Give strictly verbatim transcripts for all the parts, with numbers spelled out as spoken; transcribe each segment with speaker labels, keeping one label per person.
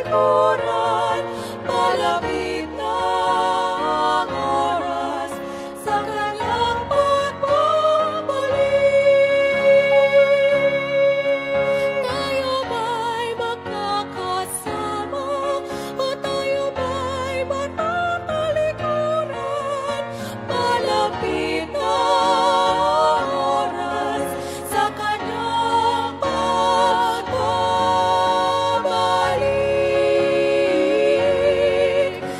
Speaker 1: talikuran, palapit na ang oras sa kanyang pagbabalik. Tayo ba'y magkakasama o tayo ba'y matatalikuran? Palapit na ang oras sa kanyang pagbabalik.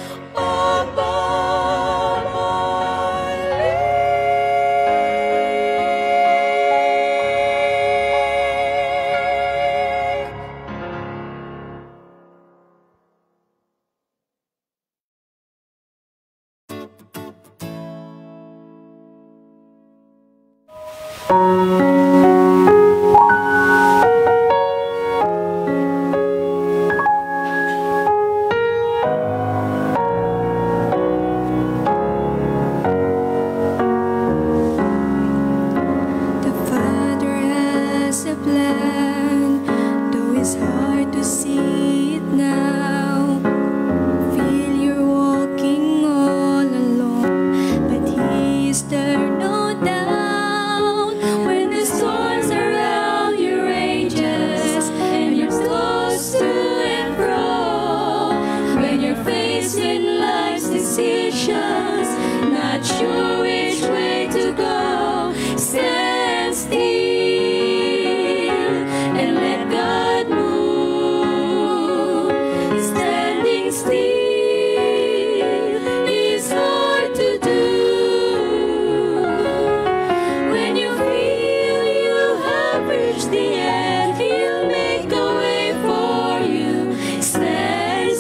Speaker 2: The Father has a plan, though it's hard to see it now. Feel you're walking all alone, but He is there, no doubt. When the storms around you rages and you're close to and fro, when you're faced with life's decisions, not sure which way to go, stand still and let God move. Standing still is hard to do. When you feel you have reached the end, He'll make a way for you. Stand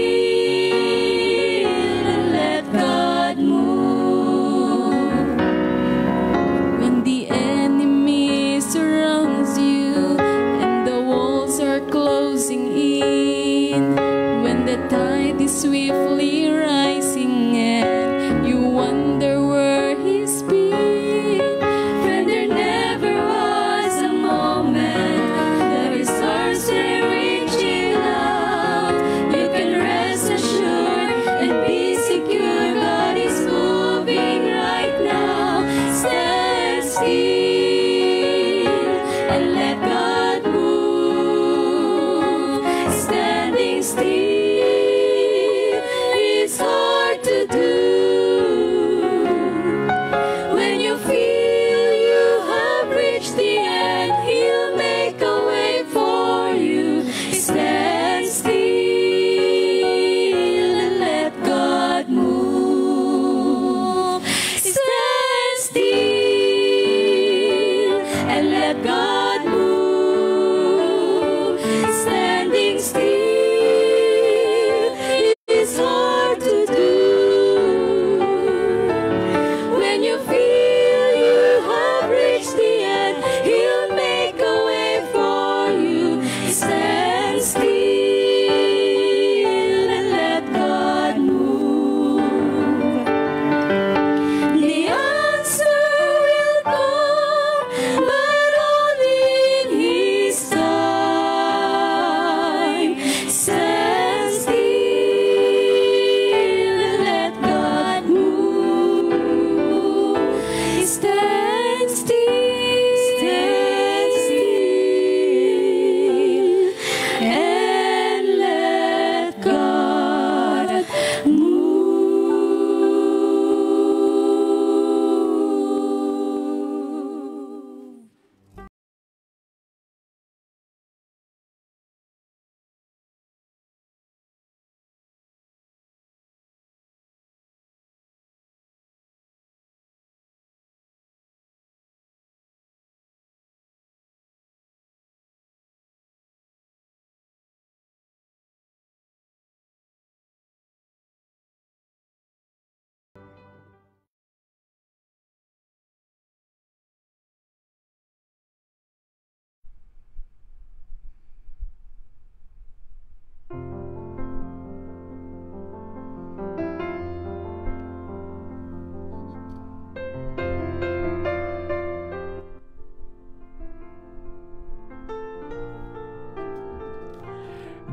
Speaker 2: still and let God move. When the enemy surrounds you and the walls are closing in, when the tide is swiftly rising and you wonder where He's been, when there never was a moment that His arms are reaching out, you can rest assured and be secure. God is moving right now. Stand still and let God move. Standing still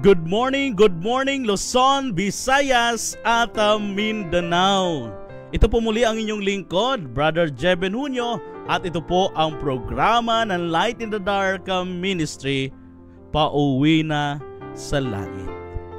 Speaker 3: Good morning, good morning Luzon, Visayas at uh, Mindanao. Ito po muli ang inyong lingkod, Brother Jeben Junio, at ito po ang programa ng Light in the Dark Ministry, Pauwi na sa Langit.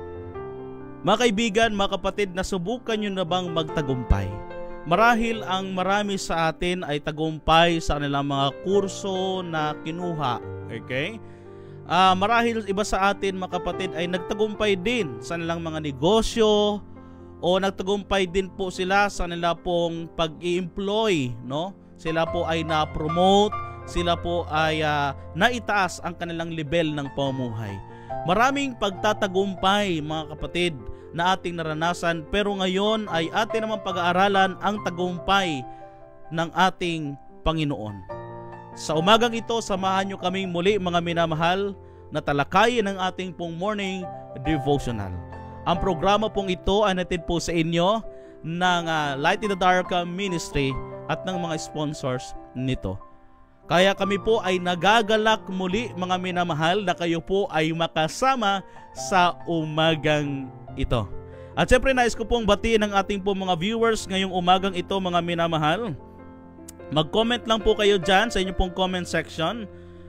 Speaker 3: Mga kaibigan, mga kapatid, nasubukan nyo na bang magtagumpay? Marahil ang marami sa atin ay tagumpay sa kanilang mga kurso na kinuha. Okay? Uh, marahil iba sa atin, mga kapatid, ay nagtagumpay din sa kanilang mga negosyo, o nagtagumpay din po sila sa nila pong pag-i-employ, no? Sila po ay na-promote, sila po ay uh, naitaas ang kanilang level ng pamumuhay. Maraming pagtatagumpay, mga kapatid, na ating naranasan, pero ngayon ay atin naman pag-aaralan ang tagumpay ng ating Panginoon. Sa umagang ito, samahan nyo kaming muli, mga minamahal, na talakayin ng ating pong morning devotional. Ang programa pong ito ay natin po sa inyo ng uh, Light in the Dark Ministry at ng mga sponsors nito. Kaya kami po ay nagagalak muli, mga minamahal, na kayo po ay makasama sa umagang ito. At syempre nais ko pong batiin ang ating po mga viewers ngayong umagang ito, mga minamahal. Mag-comment lang po kayo dyan sa inyong pong comment section.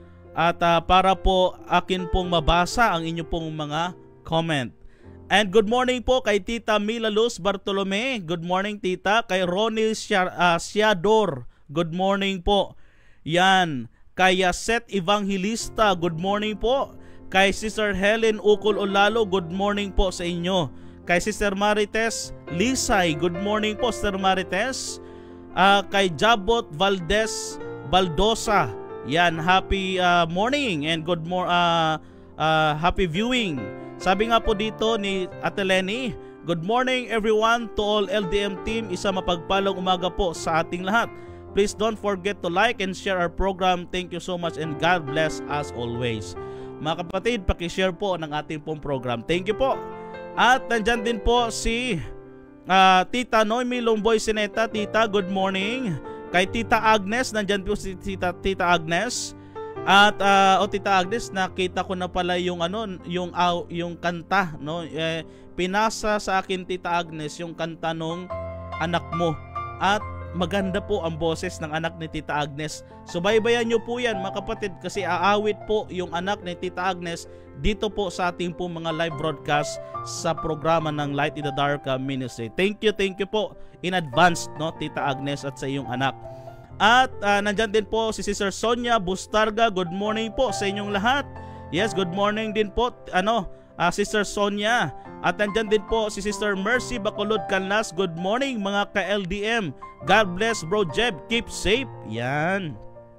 Speaker 3: At uh, para po akin pong mabasa ang inyong pong mga comment. And good morning po kay Tita Mila Luz Bartolome. Good morning, Tita. Kay Ronnie Siador. Good morning po. Yan. Kay Seth Evangelista. Good morning po. Kay Sister Helen Ukol Olalo. Good morning po sa inyo. Kay Sister Marites Lisay. Good morning po, Sister Marites. Uh, kay Jabot Valdez Baldosa. Yan. Happy uh, morning and good more uh, uh, happy viewing. Sabi nga po dito ni Ate Lenny, good morning everyone to all L D M team. Isa mapagpalang umaga po sa ating lahat. Please don't forget to like and share our program. Thank you so much and God bless us always. Mga kapatid, pakishare po ng ating pong program. Thank you po. At nandyan din po si uh, Tita Noemi Lomboy Sineta. Tita, good morning. Kay Tita Agnes, nandyan po si Tita, Tita Agnes. At uh, o Tita Agnes, nakita ko na pala yung ano, yung uh, yung kanta, no? Eh, pinasa sa akin, Tita Agnes, yung kanta nung anak mo. At maganda po ang boses ng anak ni Tita Agnes. Subaybayan nyo po yan, mga kapatid, kasi aawit po yung anak ni Tita Agnes dito po sa ating po mga live broadcast sa programa ng Light in the Dark Ministry. Thank you, thank you po in advance, no, Tita Agnes, at sa iyong anak. At uh, nandyan din po si Sister Sonia Bustarga. Good morning po sa inyong lahat. Yes, good morning din po, ano, uh, Sister Sonia. At nandyan din po si Sister Mercy Bacolod Canlas. Good morning, mga ka-L D M. God bless, Bro Jeb. Keep safe. Yan.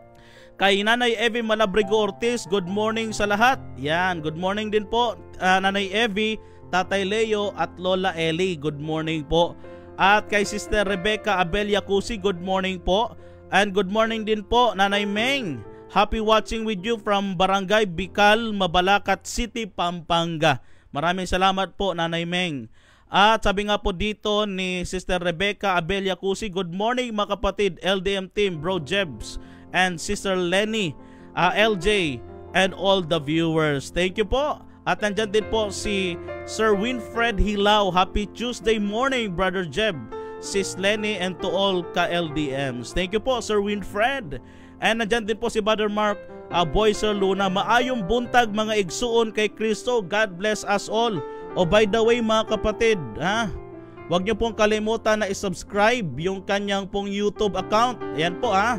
Speaker 3: Kay Nanay Evie Malabrigo Ortiz, good morning sa lahat. Yan, good morning din po, uh, Nanay Evie, Tatay Leo at Lola Eli. Good morning po. At kay Sister Rebecca Abel Yacusi, good morning po. And good morning din po, Nanay Meng. Happy watching with you from Barangay Bicol, Mabalacat City, Pampanga. Maraming salamat po, Nanay Meng. At sabi nga po dito ni Sister Rebecca Abel Yacusi, good morning mga kapatid, L D M team, Bro Jebs, and Sister Lenny, uh, L J, and all the viewers. Thank you po. At nandyan din po si Sir Winfred Hilao. Happy Tuesday morning, Brother Jeb, Sis Lenny, and to all ka-L D Ms. Thank you po, Sir Winfred. And nandyan din po si Brother Mark uh, Boy Sir Luna. Maayong buntag mga igsuon kay Kristo. God bless us all. O by the way mga kapatid, ha? Huwag niyo pong kalimutan na isubscribe yung kanyang pong YouTube account. Ayan po, ha?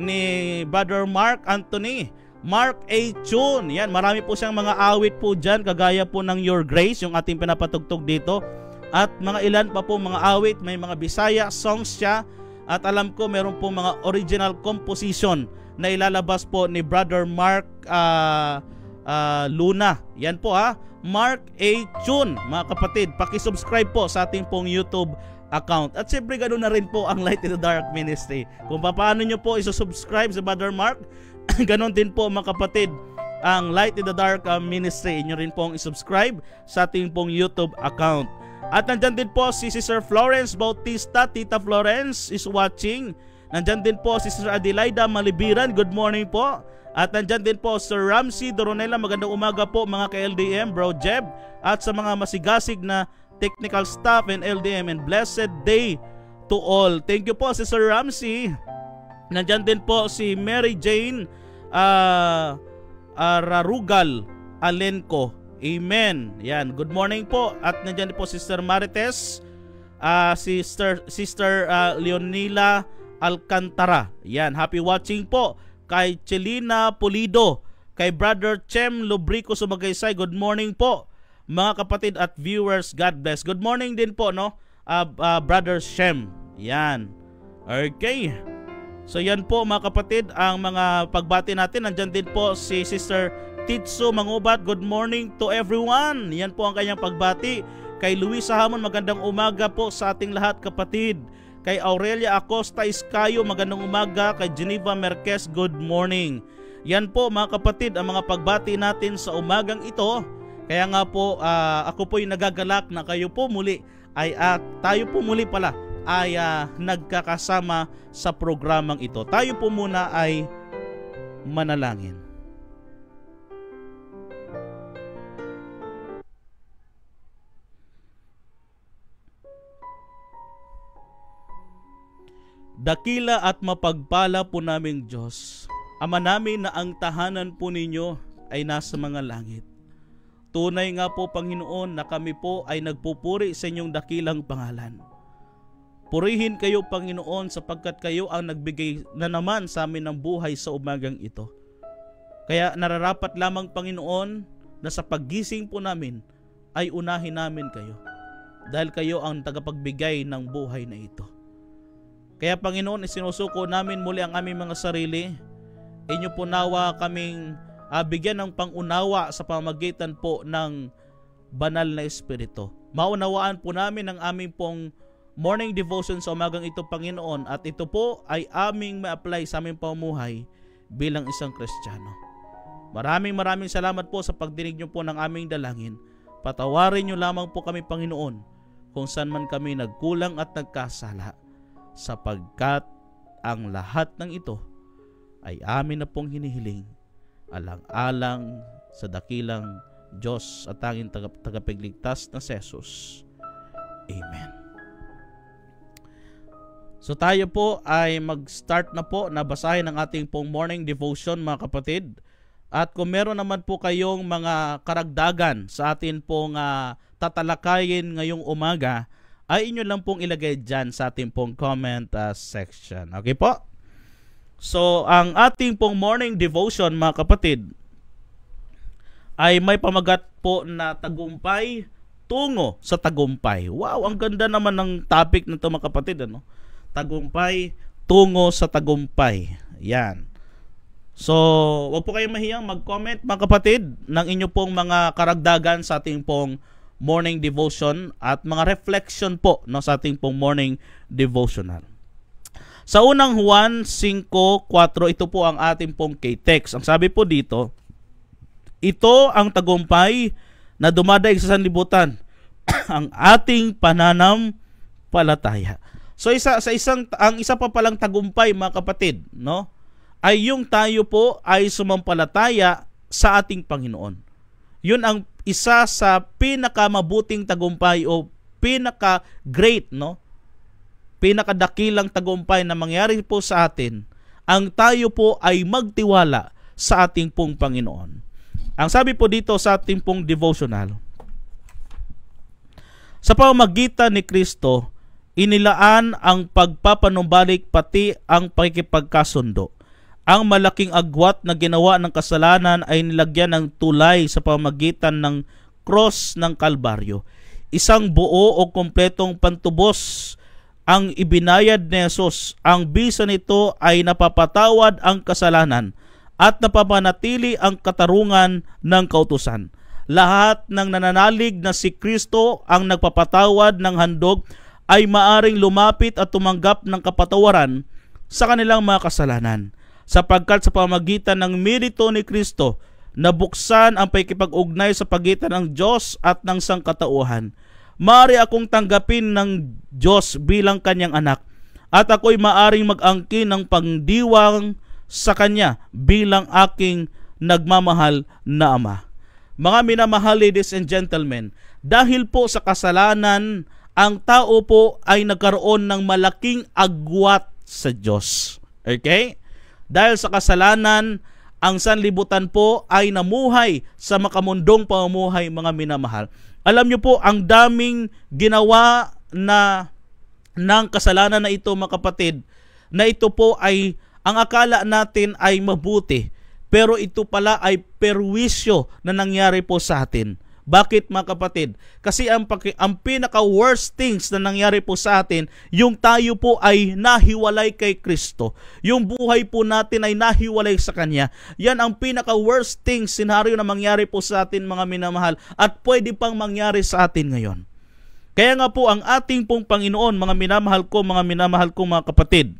Speaker 3: Ni Brother Mark Anthony. Mark A. Chun. Yan, marami po siyang mga awit po dyan, kagaya po ng Your Grace, yung ating pinapatugtog dito. At mga ilan pa po mga awit, may mga Bisaya songs siya. At alam ko meron po mga original composition na ilalabas po ni Brother Mark uh, uh, Luna. Yan po, ha, Mark A. Chun. Mga kapatid, pakisubscribe po sa ating pong YouTube account. At siyempre ganoon na rin po ang Light in the Dark Ministry. Kung paano nyo po isusubscribe sa Brother Mark, ganoon din po mga kapatid ang Light in the Dark Ministry. Inyo rin pong isubscribe sa ating pong YouTube account. At nandyan din po si Sister Florence Bautista. Tita Florence is watching. Nandyan din po si Sister Adelaida Malibiran. Good morning po. At nandyan din po Sir Ramsey Doronela, magandang umaga po mga ka-L D M, Bro Jeb, at sa mga masigasig na technical staff and L D M, and blessed day to all. Thank you po si Sir Ramsey. Nandyan din po si Mary Jane uh, uh, Rarugal Alenco. Amen. Yan, good morning po. At nandyan din po si Sister Marites, uh, Sister, Sister uh, Leonila Alcantara. Yan, happy watching po. Kay Chelina Pulido, kay Brother Chem Lubrico Sumagaysay, good morning po mga kapatid at viewers, God bless. Good morning din po, no, uh, uh, Brother Chem. Yan, okay. So yan po mga kapatid ang mga pagbati natin. Nandyan din po si Sister Titso Mangubat, good morning to everyone. Yan po ang kanyang pagbati. Kay Luisa Hamon, magandang umaga po sa ating lahat kapatid. Kay Aurelia Acosta Iscayo, magandang umaga. Kay Geneva Merquez, good morning. Yan po mga kapatid ang mga pagbati natin sa umagang ito. Kaya nga po uh, ako po yung nagagalak na kayo po muli ay uh, tayo po muli pala ay uh, nagkakasama sa programang ito. Tayo po muna ay manalangin. Dakila at mapagpala po naming Diyos, Ama namin na ang tahanan po ninyo ay nasa mga langit. Tunay nga po Panginoon na kami po ay nagpupuri sa inyong dakilang pangalan. Purihin kayo Panginoon sapagkat kayo ang nagbigay na naman sa amin ng buhay sa umagang ito. Kaya nararapat lamang Panginoon na sa paggising po namin ay unahin namin kayo. Dahil kayo ang tagapagbigay ng buhay na ito. Kaya Panginoon, isinusuko namin muli ang aming mga sarili. Inyo po nawa kaming uh, bigyan ng pangunawa sa pamamagitan po ng banal na Espiritu. Maunawaan po namin ang aming pong morning devotion sa umagang ito Panginoon, at ito po ay aming ma-apply sa aming pamumuhay bilang isang Kristiyano. Maraming maraming salamat po sa pagdinig niyo po ng aming dalangin. Patawarin niyo lamang po kami Panginoon kung saan man kami nagkulang at nagkasala, sapagkat ang lahat ng ito ay amin na pong hinihiling alang-alang sa dakilang Diyos at tanging tagapagligtas na si Jesus. Amen. So tayo po ay mag-start na po na basahin ang ating pong morning devotion mga kapatid. At kung meron naman po kayong mga karagdagan sa atin pong uh, tatalakayin ngayong umaga, ay inyo lang pong ilagay dyan sa ating pong comment uh, section. Okay po? So, ang ating pong morning devotion mga kapatid ay may pamagat po na tagumpay tungo sa tagumpay. Wow, ang ganda naman ng topic na ito mga kapatid. Ano? Tagumpay tungo sa tagumpay. Yan. So, wag po kayong mahiyang mag-comment mga kapatid ng inyo pong mga karagdagan sa ating pong morning devotion at mga reflection po no, sa ating pong morning devotional. Sa unang Juan five four, ito po ang ating pong K-text. Ang sabi po dito, ito ang tagumpay na dumadaig sa sanlibutan, ang ating pananampalataya. So isa sa isang ang isa pa palang tagumpay mga kapatid, no? Ay yung tayo po ay sumampalataya sa ating Panginoon. Yun ang isa sa pinakamabuting tagumpay o pinaka-great, no? Pinakadakilang tagumpay na mangyari po sa atin, ang tayo po ay magtiwala sa ating pong Panginoon. Ang sabi po dito sa ating pong devotional, sa pamamagitan ni Kristo, inilaan ang pagpapanumbalik pati ang pakikipagkasundo. Ang malaking agwat na ginawa ng kasalanan ay nilagyan ng tulay sa pamamagitan ng cross ng Kalbaryo. Isang buo o kompletong pantubos ang ibinayad ni Jesus. Ang bisa nito ay napapatawad ang kasalanan at napapanatili ang katarungan ng kautusan. Lahat ng nananalig na si Kristo ang nagpapatawad ng handog ay maaring lumapit at tumanggap ng kapatawaran sa kanilang mga kasalanan. Sapagkat sa pamamagitan ng merito ni Kristo, nabuksan ang pakikipag-ugnay sa pagitan ng Diyos at ng sangkatauhan. Maaari akong tanggapin ng Diyos bilang kanyang anak, at ako'y maaring mag-angkin ng pangdiwang sa Kanya bilang aking nagmamahal na Ama. Mga minamahal ladies and gentlemen, dahil po sa kasalanan, ang tao po ay nagkaroon ng malaking agwat sa Diyos. Okay? Dahil sa kasalanan, ang sanlibutan po ay namuhay sa makamundong pamumuhay, mga minamahal. Alam niyo po, ang daming ginawa na ng kasalanan na ito, mga kapatid, na ito po ay, ang akala natin ay mabuti, pero ito pala ay perwisyo na nangyari po sa atin. Bakit, mga kapatid? Kasi ang, ang pinaka-worst things na nangyari po sa atin, yung tayo po ay nahiwalay kay Kristo. Yung buhay po natin ay nahiwalay sa Kanya. Yan ang pinaka-worst things, senaryo na mangyari po sa atin, mga minamahal, at pwede pang mangyari sa atin ngayon. Kaya nga po, ang ating pong Panginoon, mga minamahal ko, mga minamahal ko, mga kapatid,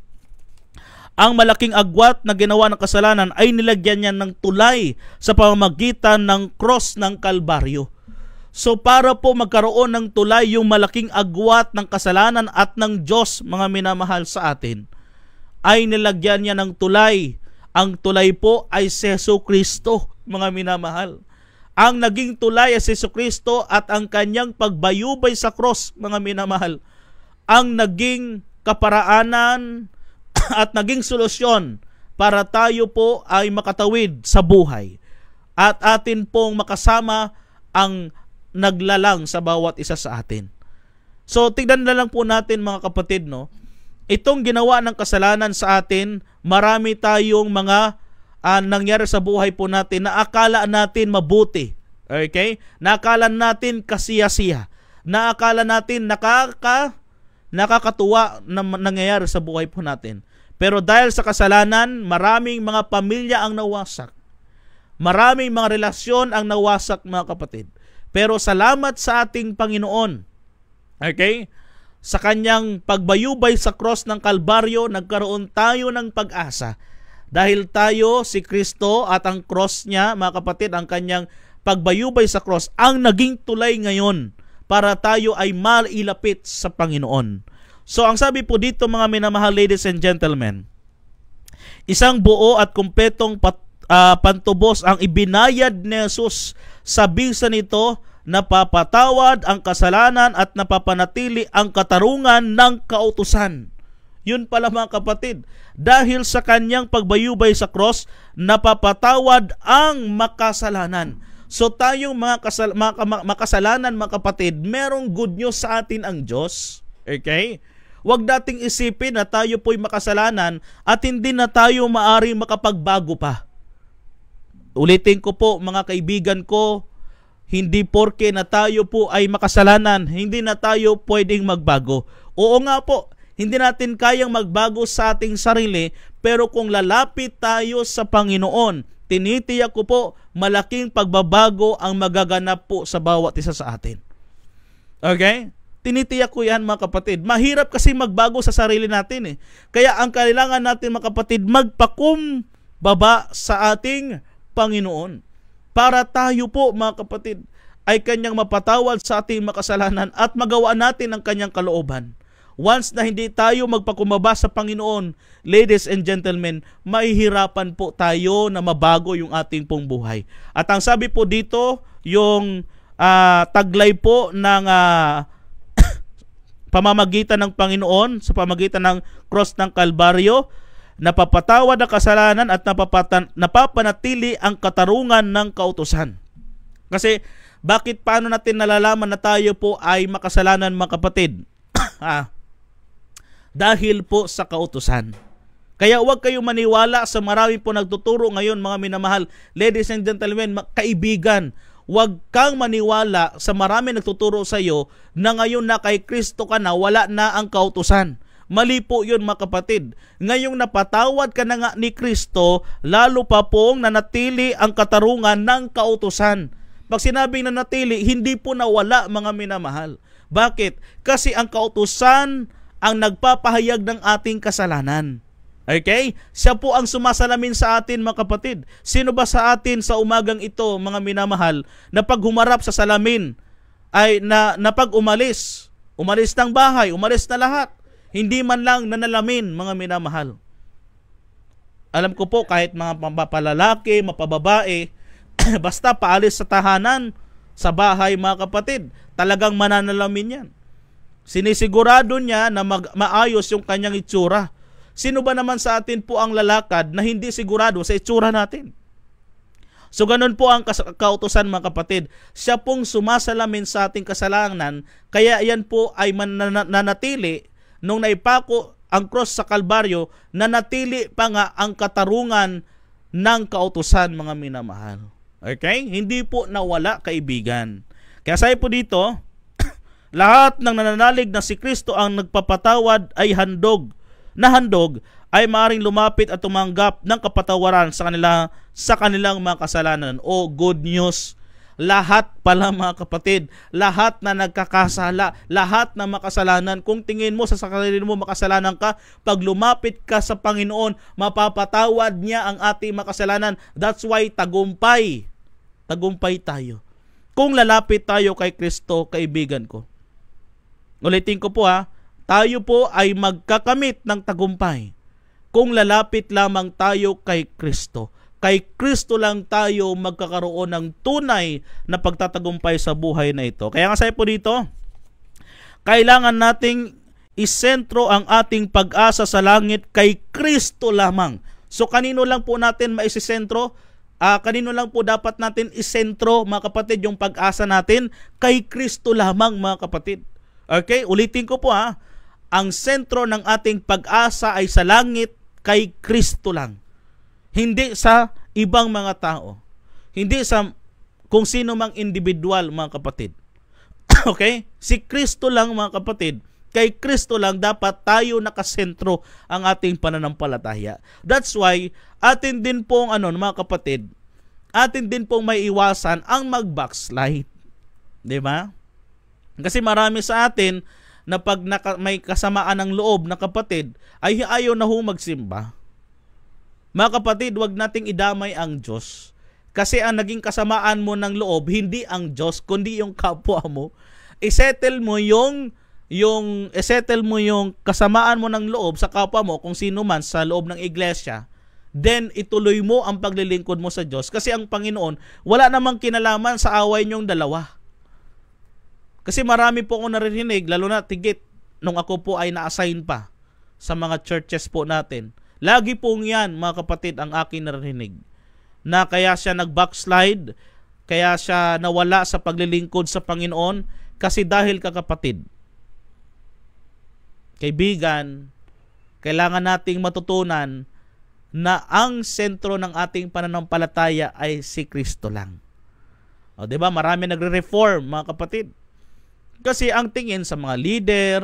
Speaker 3: ang malaking agwat na ginawa ng kasalanan ay nilagyan niya ng tulay sa pamamagitan ng cross ng Kalbaryo. So para po magkaroon ng tulay yung malaking agwat ng kasalanan at ng Diyos, mga minamahal sa atin, ay nilagyan niya ng tulay. Ang tulay po ay si Jesucristo, mga minamahal. Ang naging tulay ay si Jesucristo at ang kanyang pagbayubay sa cross, mga minamahal, ang naging kaparaanan at naging solusyon para tayo po ay makatawid sa buhay at atin pong makasama ang naglalang sa bawat isa sa atin. So tignan na lang po natin, mga kapatid, no? Itong ginawa ng kasalanan sa atin, marami tayong mga uh, nangyari sa buhay po natin na akala natin mabuti. Okay? Na akala natin kasiyasiya. Na akala natin nakaka nakakatuwa na nangyayari sa buhay po natin. Pero dahil sa kasalanan, maraming mga pamilya ang nawasak. Maraming mga relasyon ang nawasak, mga kapatid. Pero salamat sa ating Panginoon. Okay? Sa kanyang pagbayubay sa cross ng Kalbaryo, nagkaroon tayo ng pag-asa. Dahil tayo, si Kristo at ang cross niya, mga kapatid, ang kanyang pagbayubay sa cross, ang naging tulay ngayon para tayo ay mailapit sa Panginoon. So ang sabi po dito, mga minamahal ladies and gentlemen, isang buo at kumpletong pat, uh, pantubos ang ibinayad ni Jesus sa bisa nito, napapatawad ang kasalanan at napapanatili ang katarungan ng kautusan. Yun pala, mga kapatid, dahil sa kanyang pagbayubay sa cross, napapatawad ang makasalanan. So tayong mga, kasal, mga makasalanan, mga kapatid, merong good news sa atin ang Diyos. Okay? Huwag nating isipin na tayo po'y makasalanan at hindi na tayo maaring makapagbago pa. Ulitin ko po, mga kaibigan ko, hindi porke na tayo po ay makasalanan, hindi na tayo pwedeng magbago. Oo nga po, hindi natin kayang magbago sa ating sarili, pero kung lalapit tayo sa Panginoon, tinitiyak ko po, malaking pagbabago ang magaganap po sa bawat isa sa atin. Okay? Tinitiyak ko yan, mga kapatid. Mahirap kasi magbago sa sarili natin eh. Kaya ang kailangan natin, mga kapatid, magpakumbaba sa ating Panginoon. Para tayo po, mga kapatid, ay kanyang mapatawad sa ating makasalanan at magawa natin ang kanyang kalooban. Once na hindi tayo magpakumbaba sa Panginoon, ladies and gentlemen, mahihirapan po tayo na mabago yung ating pong buhay. At ang sabi po dito, yung uh, taglay po ng uh, pamamagitan ng Panginoon, sa pamamagitan ng cross ng Kalbaryo, napapatawad ang kasalanan at napapatan, napapanatili ang katarungan ng kautusan. Kasi, bakit paano natin nalalaman na tayo po ay makasalanan, mga kapatid? ah, dahil po sa kautusan. Kaya huwag kayong maniwala sa marami po nagtuturo ngayon, mga minamahal, ladies and gentlemen, kaibigan. Huwag kang maniwala sa marami nagtuturo sa iyo na ngayon na kay Kristo ka na, wala na ang kautusan. Mali po yun, mga kapatid. Ngayong napatawad ka na nga ni Kristo, lalo pa pong nanatili ang katarungan ng kautusan. Pag sinabing nanatili, hindi po nawala, mga minamahal. Bakit? Kasi ang kautusan ang nagpapahayag ng ating kasalanan. Okay? Siya po ang sumasalamin sa atin, mga kapatid. Sino ba sa atin sa umagang ito, mga minamahal, na pag humarap sa salamin, ay na, na pag umalis, umalis ng bahay, umalis na lahat, hindi man lang nanalamin, mga minamahal. Alam ko po kahit mga mapalalaki, mapababae, basta paalis sa tahanan, sa bahay mga kapatid, talagang mananalamin yan. Sinisigurado niya na mag- maayos yung kanyang itsura. Sino ba naman sa atin po ang lalakad na hindi sigurado sa itsura natin? So ganun po ang kas- kautusan mga kapatid. Siya pong sumasalamin sa ating kasalanan, kaya yan po ay mananatili nung naipako ang cross sa Kalbaryo, nanatili pa nga ang katarungan ng kautusan mga minamahal. Okay? Hindi po nawala, kaibigan. Kaya sabi po dito, lahat ng nananalig na si Kristo ang nagpapatawad ay handog, na handog ay maaaring lumapit at tumanggap ng kapatawaran sa kanila sa kanilang mga kasalanan. O good news, lahat pala mga kapatid, lahat na nagkakasala, lahat na makasalanan, kung tingin mo sa sarili mo makasalanan ka, pag lumapit ka sa Panginoon, mapapatawad niya ang ating makasalanan. That's why tagumpay, tagumpay tayo. Kung lalapit tayo kay Kristo, kaibigan ko. Ulitin ko po ha, tayo po ay magkakamit ng tagumpay kung lalapit lamang tayo kay Kristo. Kay Kristo lang tayo magkakaroon ng tunay na pagtatagumpay sa buhay na ito. Kaya nga sabi po dito, kailangan nating isentro ang ating pag-asa sa langit kay Kristo lamang. So kanino lang po natin maisisentro? Uh, kanino lang po dapat natin isentro mga kapatid yung pag-asa natin? Kay Kristo lamang mga kapatid. Okay, ulitin ko po ha. Ang sentro ng ating pag-asa ay sa langit kay Kristo lang. Hindi sa ibang mga tao. Hindi sa kung sino mang individual mga kapatid. Okay? Si Kristo lang mga kapatid. Kay Kristo lang dapat tayo nakasentro ang ating pananampalataya. That's why atin din pong ano mga kapatid, atin din pong may iwasan ang mag-backslide. 'Di ba? Kasi marami sa atin na pag naka, may kasamaan ng loob na kapatid ay ayaw na ho magsimba. Mga kapatid, wag nating idamay ang Diyos. Kasi ang naging kasamaan mo ng loob, hindi ang Diyos, kundi yung kapwa mo. Isettle mo yung, yung, isettle mo yung kasamaan mo ng loob sa kapwa mo, kung sino man sa loob ng iglesia, then ituloy mo ang paglilingkod mo sa Diyos. Kasi ang Panginoon, wala namang kinalaman sa away niyong dalawa. Kasi marami po ako naririnig, lalo na tigit, nung ako po ay na-assign pa sa mga churches po natin. Lagi pong yan, mga kapatid, ang aking narinig. Na kaya siya nag-backslide, kaya siya nawala sa paglilingkod sa Panginoon, kasi dahil kakapatid. Kaibigan, kailangan nating matutunan na ang sentro ng ating pananampalataya ay si Kristo lang. O, diba? Marami nagre-reform, mga kapatid. Kasi ang tingin sa mga leader,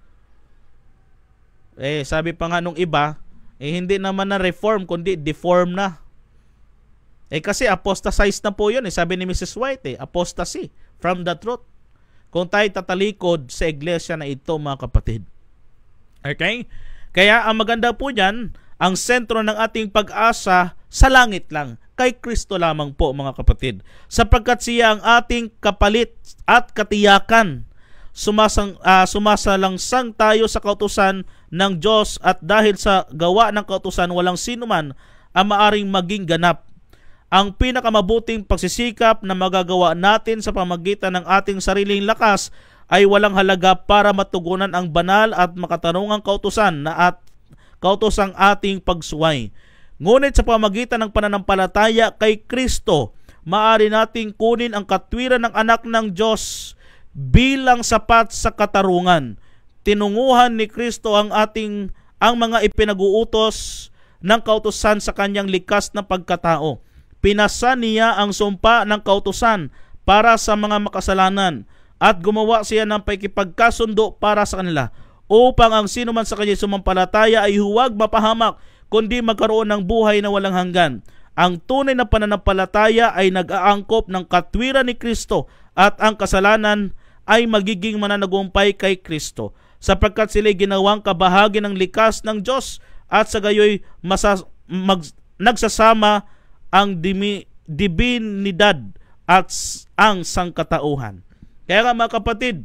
Speaker 3: eh, sabi pa nga nung iba, eh hindi naman na reform kundi deform na. Eh kasi apostatize na po yun. Eh. Sabi ni Missus White, eh, apostasy from the truth. Kung tayo tatalikod sa iglesia na ito mga kapatid. Okay? Kaya ang maganda po dyan, ang sentro ng ating pag-asa sa langit lang. Kay Kristo lamang po mga kapatid. Sapagkat siya ang ating kapalit at katiyakan. Sumasang, uh, sumasalangsang tayo sa kautusan ng Diyos at dahil sa gawa ng kautusan walang sino man ang maaring maging ganap. Ang pinakamabuting pagsisikap na magagawa natin sa pamagitan ng ating sariling lakas ay walang halaga para matugunan ang banal at makatarungang kautusan na at kautusang ating pagsuway. Ngunit sa pamagitan ng pananampalataya kay Kristo, maaari nating kunin ang katwiran ng anak ng Diyos bilang sapat sa katarungan. Tinunguhan ni Kristo ang ating ang mga ipinag-uutos ng kautusan sa kanyang likas na pagkatao. Pinasa niya ang sumpa ng kautusan para sa mga makasalanan at gumawa siya ng pakikipagkasundo para sa kanila upang ang sino man sa kanya sumampalataya ay huwag mapahamak kundi magkaroon ng buhay na walang hanggan. Ang tunay na pananampalataya ay nag-aangkop ng katwiran ni Kristo at ang kasalanan ay magiging mananagumpay kay Kristo sapagkat sila'y ginawang kabahagi ng likas ng Diyos at sa gayoy masas, mag, nagsasama ang dimi, divinidad at ang sangkatauhan. Kaya nga mga kapatid,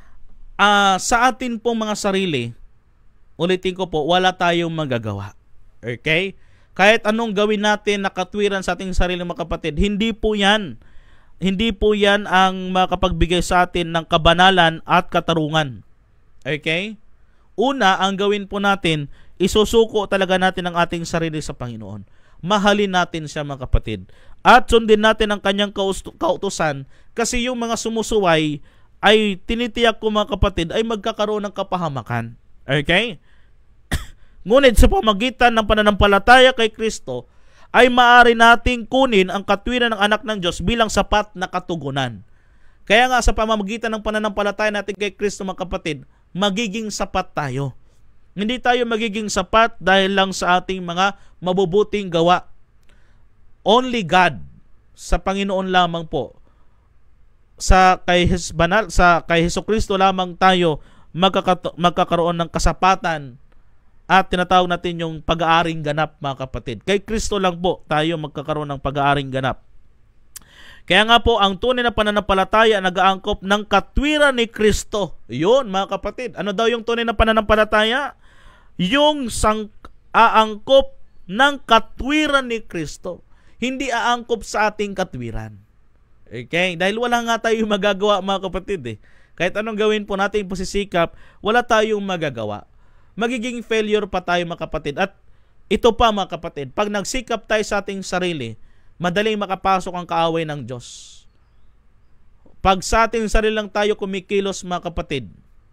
Speaker 3: uh, sa atin pong mga sarili, ulitin ko po, wala tayong magagawa. Okay? Kahit anong gawin natin na katwiran sa ating sarili mga kapatid, hindi po yan. Hindi po yan ang makapagbigay sa atin ng kabanalan at katarungan. Okay? Una, ang gawin po natin, isusuko talaga natin ang ating sarili sa Panginoon. Mahalin natin siya mga kapatid. At sundin natin ang kanyang kautusan kasi yung mga sumusuway ay tinitiyak ko mga kapatid ay magkakaroon ng kapahamakan. Okay? Ngunit sa pamagitan ng pananampalataya kay Kristo, ay maaari nating kunin ang katwiran ng anak ng Diyos bilang sapat na katugunan. Kaya nga sa pamamagitan ng pananampalataya natin kay Kristo mga kapatid, magiging sapat tayo. Hindi tayo magiging sapat dahil lang sa ating mga mabubuting gawa. Only God, sa Panginoon lamang po, sa kay Banal, sa kay Hesukristo lamang tayo magkakato, magkakaroon ng kasapatan at tinatawag natin yung pag-aaring ganap mga kapatid. Kay Kristo lang po tayo magkakaroon ng pag-aaring ganap. Kaya nga po ang tunay na pananampalataya nag-aangkop ng katwiran ni Kristo. Yun mga kapatid. Ano daw yung tunay na pananampalataya? Yung sang aangkop ng katwiran ni Kristo. Hindi aangkop sa ating katwiran. Okay? Dahil wala nga tayong magagawa mga kapatid eh. Kahit anong gawin po natin posisikap, wala tayong magagawa. Magiging failure pa tayo mga kapatid. At ito pa mga kapatid, pag nagsikap tayo sa ating sarili, madaling makapasok ang kaaway ng Diyos. Pag sa ating sarili lang tayo kumikilos mga kapatid,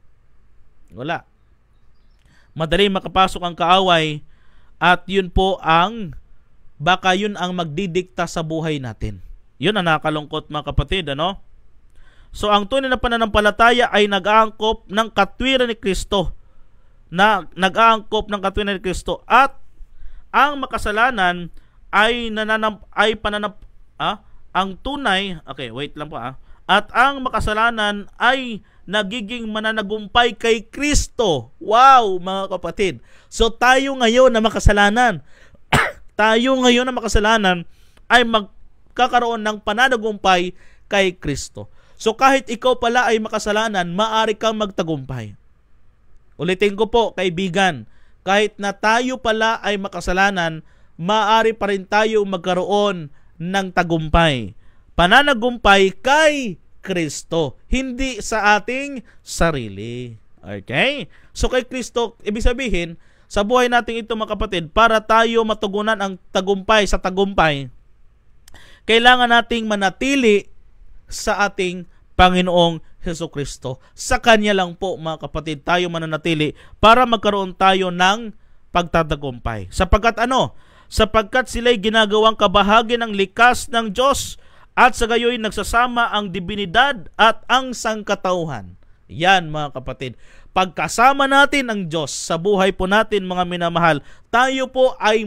Speaker 3: wala. Madaling makapasok ang kaaway at yun po ang, baka yun ang magdidikta sa buhay natin. Yun ang nakakalungkot mga kapatid, ano? So ang tunay na pananampalataya ay nag-aangkop ng katwiran ni Kristo. Na nag-aangkop ng katwiran ni Kristo at ang makasalanan ay nananam ay pananap ah, ang tunay, okay, wait lang po ah. At ang makasalanan ay nagiging mananagumpay kay Kristo. Wow, mga kapatid. So tayo ngayon na makasalanan, tayo ngayon na makasalanan ay magkakaroon ng pananagumpay kay Kristo. So kahit ikaw pala ay makasalanan, maaari kang magtagumpay. Ulitin ko po, kaibigan, kahit na tayo pala ay makasalanan, maaari pa rin tayo magkaroon ng tagumpay. Pananagumpay kay Kristo, hindi sa ating sarili. Okay? So kay Kristo, ibig sabihin, sa buhay natin ito mga kapatid, para tayo matugunan ang tagumpay sa tagumpay, kailangan nating manatili sa ating Panginoong Hesukristo. Sa Kanya lang po mga kapatid tayo mananatili para magkaroon tayo ng pagtatagumpay. Sapagkat ano? Sapagkat sila'y ginagawang kabahagi ng likas ng Diyos at sa gayoy nagsasama ang dibinidad at ang sangkatauhan. Yan mga kapatid. Pagkasama natin ang Diyos sa buhay po natin mga minamahal, tayo po ay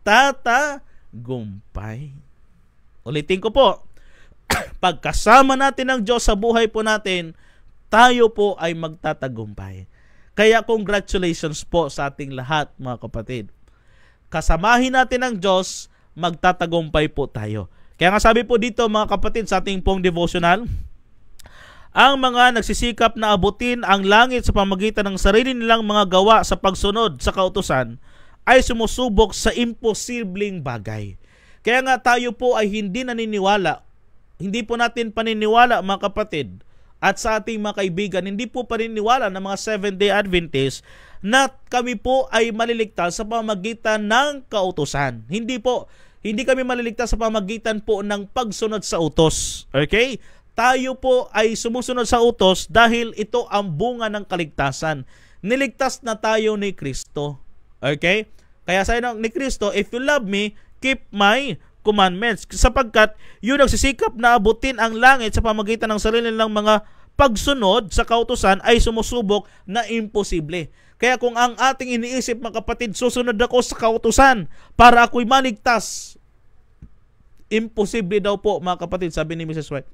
Speaker 3: magtatagumpay. Ulitin ko po. Pagkasama natin ang Diyos sa buhay po natin, tayo po ay magtatagumpay. Kaya congratulations po sa ating lahat mga kapatid. Kasamahin natin ang Diyos, magtatagumpay po tayo. Kaya nga sabi po dito mga kapatid sa ating pong devotional, ang mga nagsisikap na abutin ang langit sa pamagitan ng sarili nilang mga gawa sa pagsunod sa kautusan ay sumusubok sa imposibleng bagay. Kaya nga tayo po ay hindi naniniwala, hindi po natin paniniwala mga kapatid, at sa ating mga kaibigan, hindi po paniniwala ng mga Seventh-day Adventists na kami po ay maliligtas sa pamagitan ng kautusan. Hindi po. Hindi kami maliligtas sa pamagitan po ng pagsunod sa utos. Okay? Tayo po ay sumusunod sa utos dahil ito ang bunga ng kaligtasan. Niligtas na tayo ni Kristo. Okay? Kaya sabi ni Kristo, if you love me, keep my commandments, sapagkat yun nagsisikap na abutin ang langit sa pamagitan ng sarili nilang mga pagsunod sa kautusan ay sumusubok na imposible. Kaya kung ang ating iniisip mga kapatid, susunod ako sa kautusan para ako'y maligtas, imposible daw po mga kapatid, sabi ni Missus White.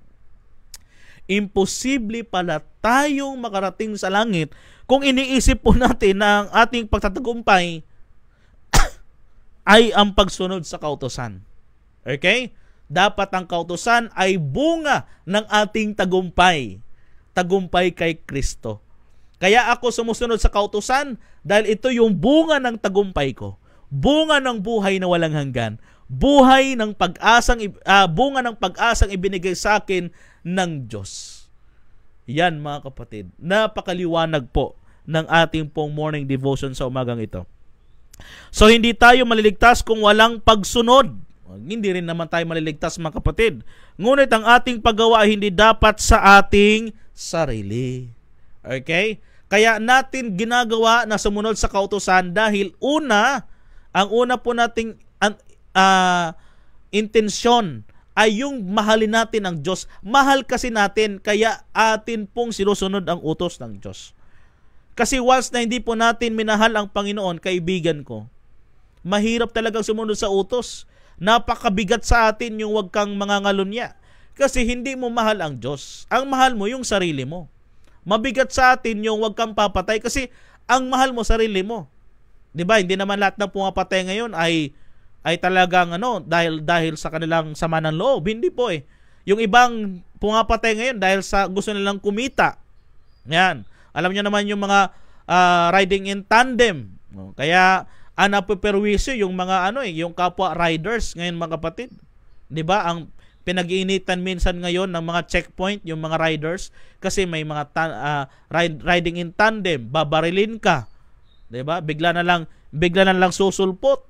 Speaker 3: Imposible pala tayong makarating sa langit kung iniisip po natin na ang ating pagtatagumpay ay ang pagsunod sa kautusan. Okay? Dapat ang kautusan ay bunga ng ating tagumpay. Tagumpay kay Kristo. Kaya ako sumusunod sa kautusan dahil ito yung bunga ng tagumpay ko. bunga ng buhay na walang hanggan, buhay ng pag-asang uh, bunga ng pag-asang ibinigay sa akin ng Diyos. Yan mga kapatid, napakaliwanag po ng ating pong morning devotion sa umagang ito. So hindi tayo maliligtas kung walang pagsunod. Hindi rin naman tayo maliligtas mga kapatid. Ngunit ang ating paggawa ay hindi dapat sa ating sarili. Okay? Kaya natin ginagawa na sumunod sa kautusan dahil una, ang una po nating uh, intensyon ay yung mahalin natin ang Diyos. Mahal kasi natin, kaya atin pong sinusunod ang utos ng Diyos. Kasi once na hindi po natin minahal ang Panginoon, kaibigan ko, mahirap talagang sumunod sa utos. Napakabigat sa atin yung wag kang mangangalunya. Kasi hindi mo mahal ang Diyos. Ang mahal mo yung sarili mo. Mabigat sa atin yung wag kang papatay kasi ang mahal mo sarili mo. 'Di ba? Hindi naman lahat ng pumapatay ngayon ay ay talagang ano dahil dahil sa kanilang sama ng loob. Hindi po eh. Yung ibang pumapatay ngayon dahil sa gusto nilang kumita. Yan. Alam niyo naman yung mga uh, riding in tandem. Kaya ana peperwisyo yung mga ano eh, yung kapwa riders ngayon mga kapatid. 'Di ba? Ang pinag-iinitan minsan ngayon ng mga checkpoint yung mga riders kasi may mga ta- uh, ride, riding in tandem, babarilin ka. 'Di ba? Bigla na lang bigla na lang susulpot.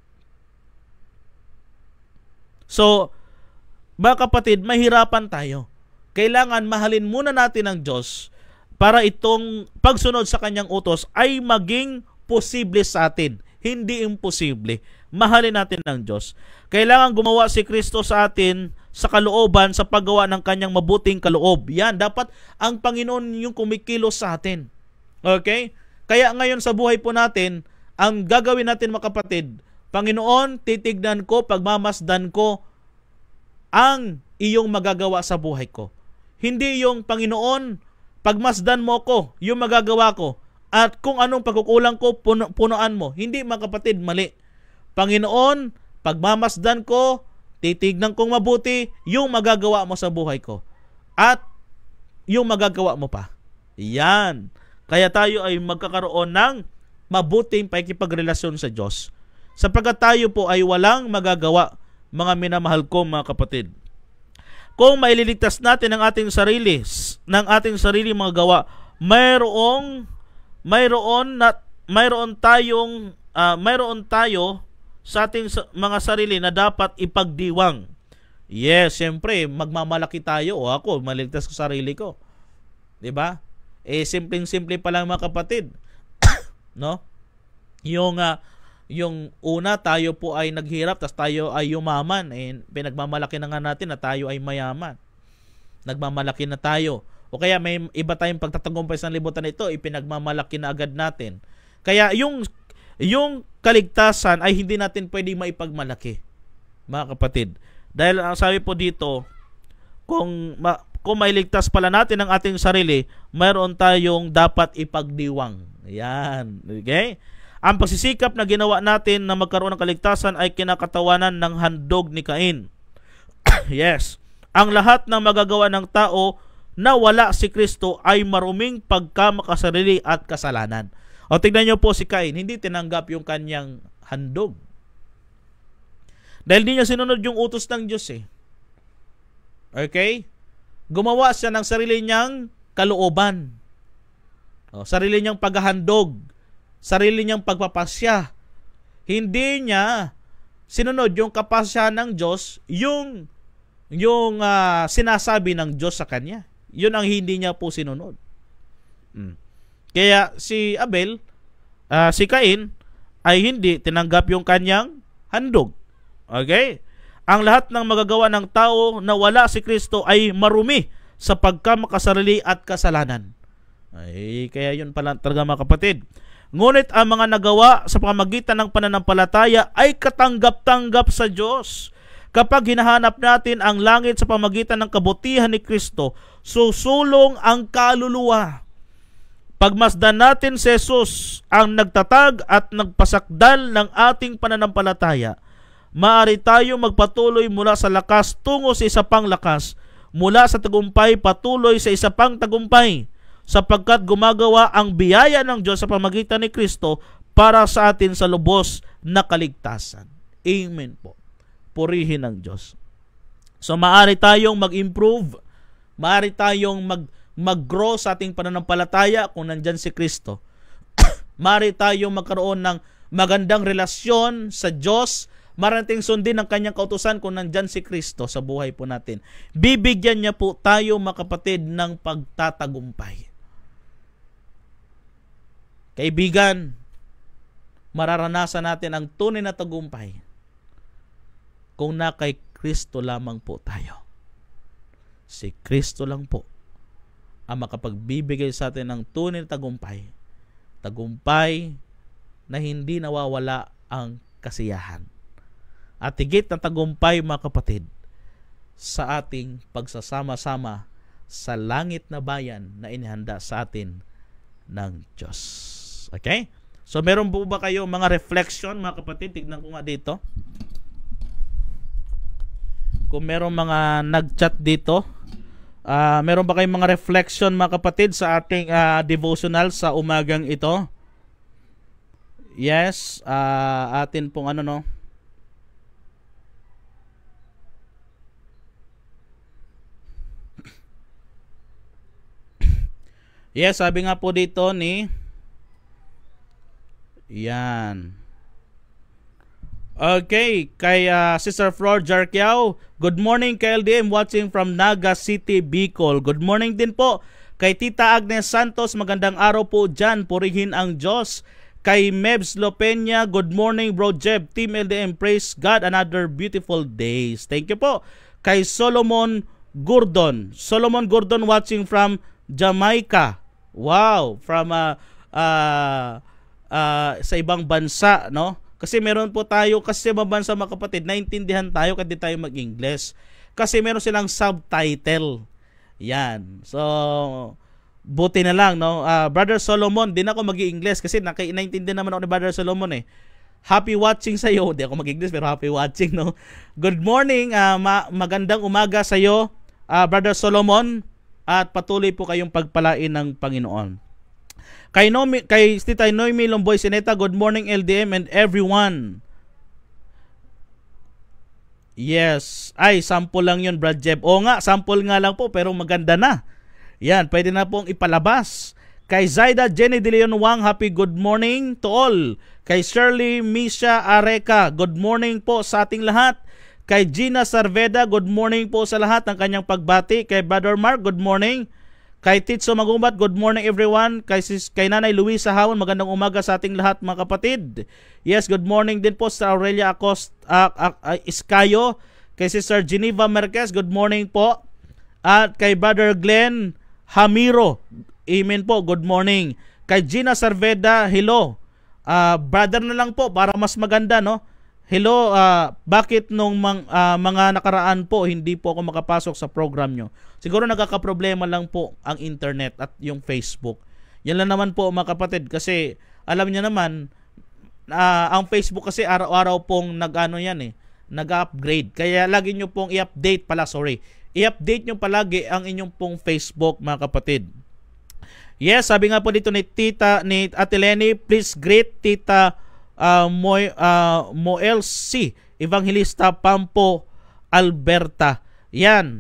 Speaker 3: So, mga kapatid, mahirapan tayo. Kailangan mahalin muna natin ang Diyos para itong pagsunod sa kanyang utos ay maging posible sa atin. Hindi imposible. Mahalin natin ang Diyos. Kailangan gumawa si Kristo sa atin sa kalooban sa paggawa ng kanyang mabuting kaloob. Yan, dapat ang Panginoon yung kumikilos sa atin. Okay? Kaya ngayon sa buhay po natin, ang gagawin natin mga kapatid, Panginoon, titignan ko, pagmamasdan ko ang iyong magagawa sa buhay ko. Hindi yung Panginoon, pagmasdan mo ko, yung magagawa ko. At kung anong pagkukulang ko, puno, punuan mo. Hindi mga kapatid, mali. Panginoon, pagmamasdan ko, titignan kong mabuti yung magagawa mo sa buhay ko. At yung magagawa mo pa. Yan. Kaya tayo ay magkakaroon ng mabuting pakikipagrelasyon sa Diyos. Sapagkat tayo po ay walang magagawa, mga minamahal ko mga kapatid. Kung maililigtas natin ang ating sarili, ng ating sarili mga gawa, mayroong mayroon na mayroon tayong uh, mayroon tayo sa ating mga sarili na dapat ipagdiwang. Yes, siyempre magmamalaki tayo o ako maligtas ko sarili ko. 'Di ba? Eh simpleng-simple pa lang mga kapatid. No? Yung uh, yung una tayo po ay naghirap tas tayo ay yumaman, eh pinagmamalaki na nga natin na tayo ay mayaman. Nagmamalaki na tayo. O kaya may iba tayong pagtatagumpay sa libutan ito, ipinagmamalaki na agad natin. Kaya yung yung kaligtasan ay hindi natin pwedeng maipagmalaki, mga kapatid. Dahil ang sabi po dito, kung ma, kung mailigtas pala natin ang ating sarili, mayroon tayong dapat ipagdiwang. Ayan. Okay? Ang pagsisikap na ginawa natin na magkaroon ng kaligtasan ay kinakatawanan ng handog ni Cain. Yes. Ang lahat ng magagawa ng tao na wala si Kristo ay maruming pagkamakasarili at kasalanan. O tignan niyo po si Cain, hindi tinanggap yung kanyang handog. Dahil di niya sinunod yung utos ng Diyos eh. Okay? Gumawa siya ng sarili niyang kalooban. O, sarili niyang paghahandog. Sarili niyang pagpapasya. Hindi niya sinunod yung kapasya ng Diyos, yung yung uh, sinasabi ng Diyos sa kanya. Yun ang hindi niya po sinunod. Hmm. Kaya si Abel, uh, si Cain, ay hindi tinanggap yung kanyang handog. Okay? Ang lahat ng magagawa ng tao na wala si Kristo ay marumi sa pagkamakasarili at kasalanan. Ay, kaya yun pala talaga mga kapatid. Ngunit ang mga nagawa sa pamamagitan ng pananampalataya ay katanggap-tanggap sa Diyos. Kapag hinahanap natin ang langit sa pamamagitan ng kabutihan ni Kristo, susulong ang kaluluwa. Pagmasdan natin si Jesus, ang nagtatag at nagpasakdal ng ating pananampalataya, maaari tayo magpatuloy mula sa lakas tungo sa isa pang lakas, mula sa tagumpay patuloy sa isa pang tagumpay, sapagkat gumagawa ang biyaya ng Diyos sa pamamagitan ni Kristo para sa atin sa lubos na kaligtasan. Amen po. Purihin ang Diyos. So maaari tayong mag-improve, maaari tayong mag mag-grow sa ating pananampalataya kung nandyan si Kristo. Maaari tayong magkaroon ng magandang relasyon sa Diyos, marating sundin ang kanyang kautusan kung nandyan si Kristo sa buhay po natin. Bibigyan niya po tayo, mga kapatid, ng pagtatagumpay. Kaibigan, mararanasan natin ang tunay na tagumpay kung na kay Kristo lamang po tayo. Si Kristo lang po ang makapagbibigay sa atin ng tunay na tagumpay. Tagumpay na hindi nawawala ang kasiyahan. At higit na tagumpay, mga kapatid, sa ating pagsasama-sama sa langit na bayan na inihanda sa atin ng Diyos. Okay? So meron po ba kayo mga reflection, mga kapatid? Tignan ko nga dito. Kung meron mga nag-chat dito, uh, meron ba kayong mga reflection, mga kapatid, sa ating uh, devotional sa umagang ito? Yes, uh, atin pong ano no. Yes, sabi nga po dito ni yan. Okay, kay uh, Sister Flor Jarquiao, good morning kay L D M watching from Naga City, Bicol. Good morning din po kay Tita Agnes Santos, magandang araw po dyan, purihin ang Diyos. Kay Mebs Lopenya, good morning bro Jeb, Team L D M, praise God, another beautiful days. Thank you po. Kay Solomon Gordon, Solomon Gordon watching from Jamaica. Wow, from uh, uh, uh, sa ibang bansa, no? Kasi meron po tayo, kasi sa ibang bansa, mga kapatid, naintindihan tayo kasi di tayo mag-English. Kasi meron silang subtitle. Yan. So, buti na lang, no? Uh, Brother Solomon, din ako mag-i-English kasi naintindihan naman ako ni Brother Solomon eh. Happy watching sa iyo. Di ako mag-English pero happy watching, no? Good morning, uh, ma- magandang umaga sa iyo, uh, Brother Solomon, at patuloy po kayong pagpalain ng Panginoon. Kay Nomi, kay Tita Noemi Lomboy Sineta, good morning L D M and everyone. Yes, ay sample lang yun, Brad Jeb. O nga, sample nga lang po pero maganda na. Yan, pwede na pong ipalabas. Kay Zaida Jenny De Leon Wang, happy good morning to all. Kay Shirley Misha Areca, good morning po sa ating lahat. Kay Gina Sarveda, good morning po sa lahat ng kanyang pagbati. Kay Brother Mark, good morning. Kay Titso Magumbat, good morning everyone. Kay, kay Nanay Luisa Hawon, magandang umaga sa ating lahat, mga kapatid. Yes, good morning din po sa Aurelia Acosta uh, uh, uh, Iscayo. Kay Sister Geneva Marquez, good morning po. At kay Brother Glenn Hamiro, amen po, good morning. Kay Gina Sarveda, hello. Uh, brother na lang po para mas maganda, no? Hello, uh, bakit nung mang, uh, mga nakaraan po hindi po ako makapasok sa program nyo? Siguro nagkakaproblema lang po ang internet at yung Facebook. Yan lang naman po, mga kapatid, kasi alam niyo naman, uh, ang Facebook kasi araw-araw pong nag-ano yan eh, nag-upgrade. Kaya lagi nyo pong i-update pala, sorry. I-update nyo palagi ang inyong pong Facebook, mga kapatid. Yes, sabi nga po dito ni Tita, ni Ate Lenny, please greet Tita uh, Mo, uh, Moel C. Evangelista Pampo, Alberta. Yan.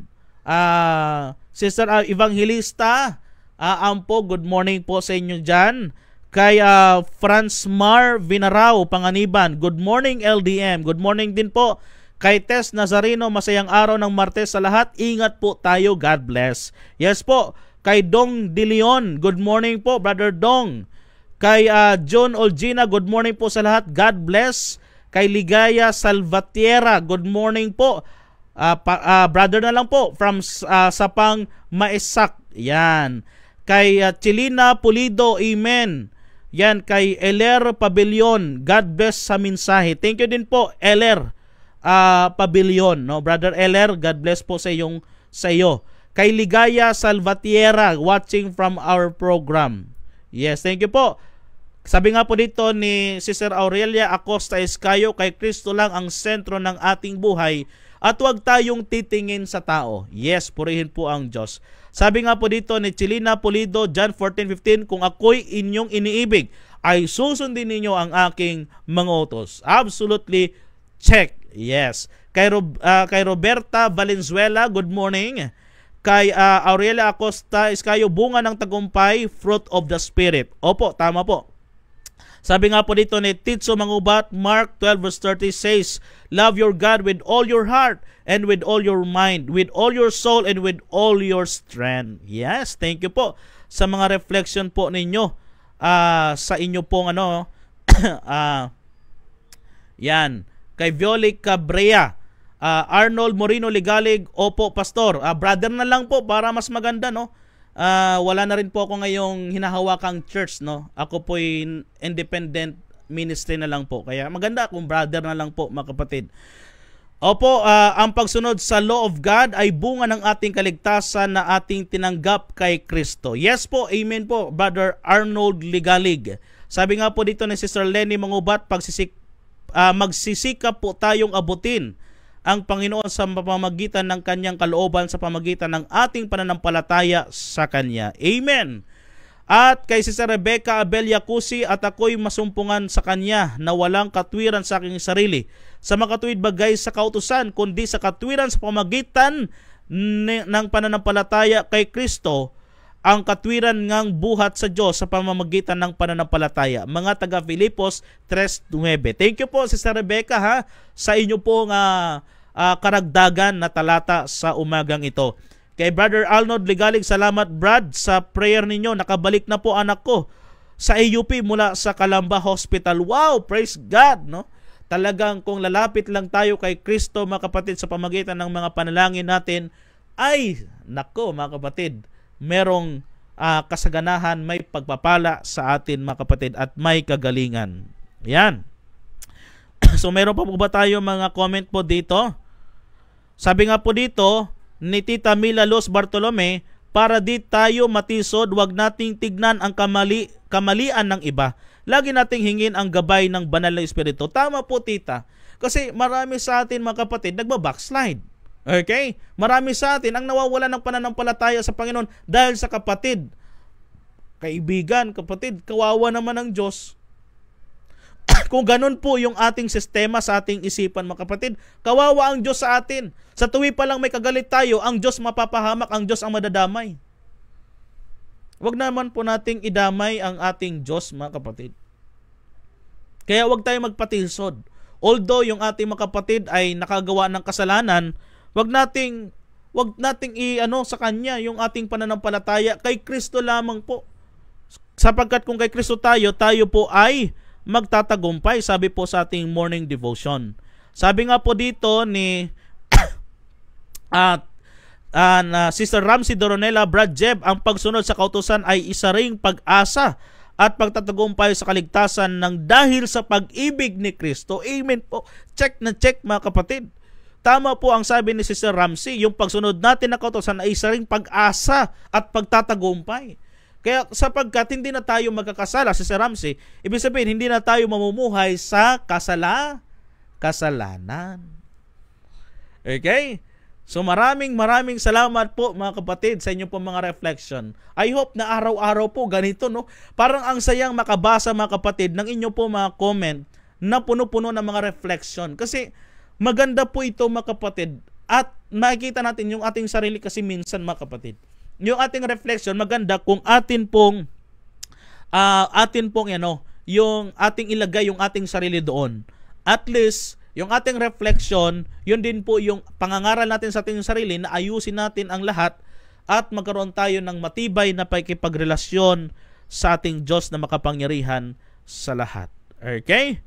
Speaker 3: Uh, Sister uh, Evangelista uh, Ampo, good morning po sa inyo dyan. Kay uh, Franz Mar Vinarao, Panganiban, good morning L D M. Good morning din po. Kay Tess Nazareno, masayang araw ng Martes sa lahat. Ingat po tayo. God bless. Yes po. Kay Dong De Leon, good morning po, Brother Dong. Kay uh, John Olgina, good morning po sa lahat. God bless. Kay Ligaya Salvatierra, good morning po. Uh, pa, uh, brother na lang po from uh, Sapang Maesak. Yan. Kay uh, Chilina Pulido, amen. Yan. Kay Eler Pabellon, God bless sa mensahe. Thank you din po, Eler. Uh, Pavilion, no? Brother Eller, God bless po sa iyong sa iyo. Kay Ligaya Salvatierra, watching from our program. Yes, thank you po. Sabi nga po dito ni Sister Aurelia Acosta Escayo, kay Kristo lang ang sentro ng ating buhay at huwag tayong titingin sa tao. Yes, purihin po ang Diyos. Sabi nga po dito ni Chilina Pulido, John fourteen fifteen, kung ako'y inyong iniibig, ay susundin ninyo ang aking mga utos. Absolutely check. Yes. Kay, Rob, uh, kay Roberta Valenzuela, good morning. Kay uh, Aurelia Acosta Iskayo, bunga ng tagumpay, fruit of the Spirit. Opo, tama po. Sabi nga po dito ni Titso Mangubat, Mark twelve verse thirty says, love your God with all your heart and with all your mind, with all your soul and with all your strength. Yes, thank you po sa mga reflection po ninyo uh, sa inyo pong ano, uh, yan. Kay Violic Cabrea, uh, Arnold Moreno Ligalig, opo pastor, uh, brother na lang po para mas maganda, no? Uh, wala na rin po ako ngayong hinahawakang church, no? Ako po ay independent ministry na lang po. Kaya maganda kung brother na lang po, mga kapatid. Opo, uh, ang pagsunod sa law of God ay bunga ng ating kaligtasan na ating tinanggap kay Kristo. Yes po, amen po, Brother Arnold Ligalig. Sabi nga po dito ni Sister Lenny Mangubat, pagsisik, uh, magsisikap po tayong abutin ang Panginoon sa pamamagitan ng kanyang kalooban, sa pamamagitan ng ating pananampalataya sa Kanya. Amen. At kay Sister Rebecca Abel Yakusi, at ako'y masumpungan sa Kanya na walang katwiran sa aking sarili, sa makatuwid bagay sa kautusan, kundi sa katwiran sa pamamagitan ng pananampalataya kay Kristo, ang katwiran ngang buhat sa Diyos sa pamamagitan ng pananampalataya. Mga taga Filipos three nine. Thank you po, Sister Rebecca, ha, sa inyo pong uh, uh, karagdagan na talata sa umagang ito. Kay Brother Arnold Ligalig, salamat Brad sa prayer ninyo. Nakabalik na po anak ko sa A U P mula sa Calamba Hospital. Wow, praise God, no? Talagang kung lalapit lang tayo kay Kristo, mga kapatid, sa pamamagitan ng mga panalangin natin, ay, nako mga kapatid, merong uh, kasaganahan, may pagpapala sa atin, mga kapatid, at may kagalingan. Yan. So meron pa po ba tayo mga comment po dito? Sabi nga po dito ni Tita Mila Los Bartolome, para di tayo matisod, wag nating tignan ang kamali, kamalian ng iba. Lagi nating hingin ang gabay ng banal na Espiritu. Tama po, Tita. Kasi marami sa atin, mga kapatid, nagbabackslide. Okay? Marami sa atin ang nawawala ng pananampalataya sa Panginoon dahil sa kapatid. Kaibigan, kapatid, kawawa naman ang Diyos. Kung ganun po yung ating sistema sa ating isipan, mga kapatid, kawawa ang Diyos sa atin. Sa tuwi pa lang may kagalit tayo, ang Diyos mapapahamak, ang Diyos ang madadamay. Wag naman po nating idamay ang ating Diyos, mga kapatid. Kaya wag tayo magpatilsod. Although yung ating mga kapatid ay nakagawa ng kasalanan, wag nating wag nating i-ano sa kanya yung ating pananampalataya kay Kristo lamang po. Sapagkat kung kay Kristo tayo, tayo po ay magtatagumpay, sabi po sa ating morning devotion. Sabi nga po dito ni at uh, na Sister Ramsey Doronela, Brad Jeb, ang pagsunod sa kautusan ay isa ring pag-asa at pagtatagumpay sa kaligtasan ng dahil sa pag-ibig ni Kristo. Amen po. Check na check, mga kapatid. Tama po ang sabi ni Sister Ramsey, yung pagsunod natin na kautusan ay isa ring pag-asa at pagtatagumpay. Kaya sapagkat hindi na tayo magkakasala, Sister Ramsey, ibig sabihin hindi na tayo mamumuhay sa kasala, kasalanan. Okay? So maraming maraming salamat po, mga kapatid, sa inyo po mga reflection. I hope na araw-araw po ganito, no? Parang ang sayang makabasa, mga kapatid, ng inyo po mga comment na puno-puno ng mga reflection. Kasi maganda po ito, mga kapatid, at makikita natin yung ating sarili kasi minsan, mga kapatid. Yung ating reflection, maganda kung atin pong uh, atin pong ano, yung ating ilagay yung ating sarili doon. At least yung ating reflection, yun din po yung pangangaral natin sa ating sarili na ayusin natin ang lahat at magkaroon tayo ng matibay na pakikipagrelasyon sa ating Diyos na makapangyarihan sa lahat. Okay?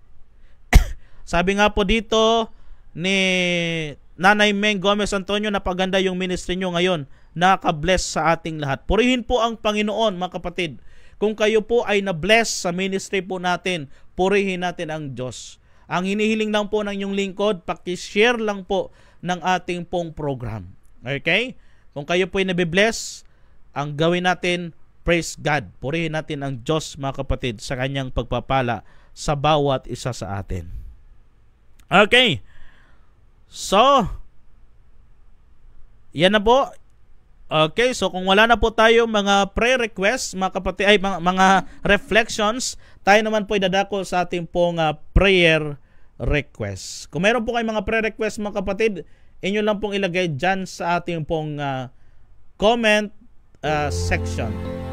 Speaker 3: Sabi nga po dito ni Nanay Meng Gomez Antonio, napaganda yung ministry nyo ngayon. Naka-bless sa ating lahat. Purihin po ang Panginoon, mga kapatid. Kung kayo po ay na-bless sa ministry po natin, purihin natin ang Diyos. Ang hinihiling lang po ng inyong lingkod, pakishare lang po ng ating pong program. Okay? Kung kayo po ay nabibless, ang gawin natin, praise God. Purihin natin ang Diyos, mga kapatid, sa kanyang pagpapala sa bawat isa sa atin. Okay. So, yan na po. Okay, so kung wala na po tayo mga prayer requests, mga kapatid, ay mga, mga reflections, tayo naman po idadako sa ating pong uh, prayer requests. Kung meron po kayong mga prayer requests, mga kapatid, inyo lang pong ilagay dyan sa ating pong uh, comment uh, section.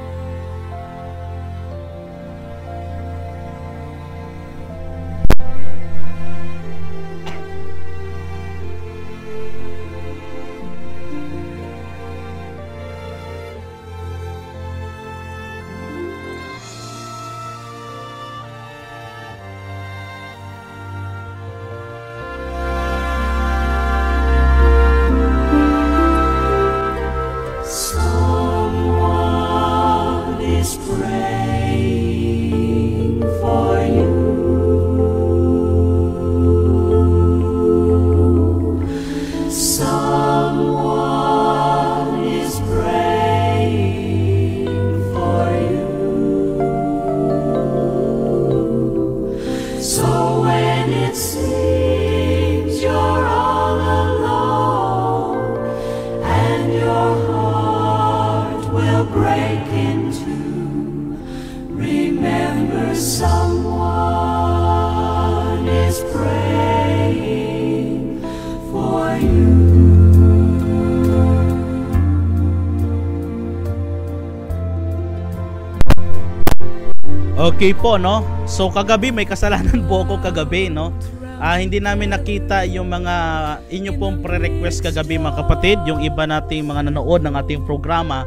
Speaker 3: Okay po, no? So kagabi may kasalanan po ako kagabi, no? Ah, hindi namin nakita yung mga inyo pong pre-request kagabi, mga kapatid, yung iba nating mga nanood ng ating programa.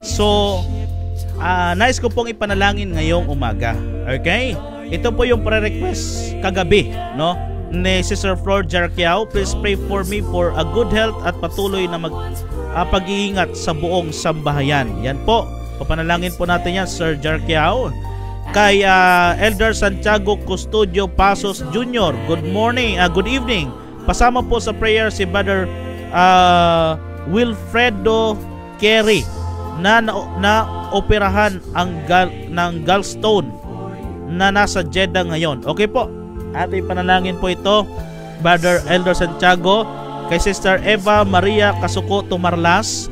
Speaker 3: So ah, nais ko pong ipanalangin ngayong umaga. Okay? Ito po yung pre-request kagabi, no? Ni Sister Flor Jarquiao. Please pray for me for a good health at patuloy na mag uh, pag-iingat sa buong sambahayan. Yan po. Papanalangin po natin yan, Sir Jarquiao. Kay uh, Elder Santiago Custodio Pasos Junior Good morning, uh, good evening. Pasama po sa prayer si Brother uh, Wilfredo Kerry na, na, na operahan ang gal, ng gallstone na nasa Jeddah ngayon. Okay po, ating panalangin po ito, Brother Elder Santiago. Kay Sister Eva Maria Kasuko Tumarlas.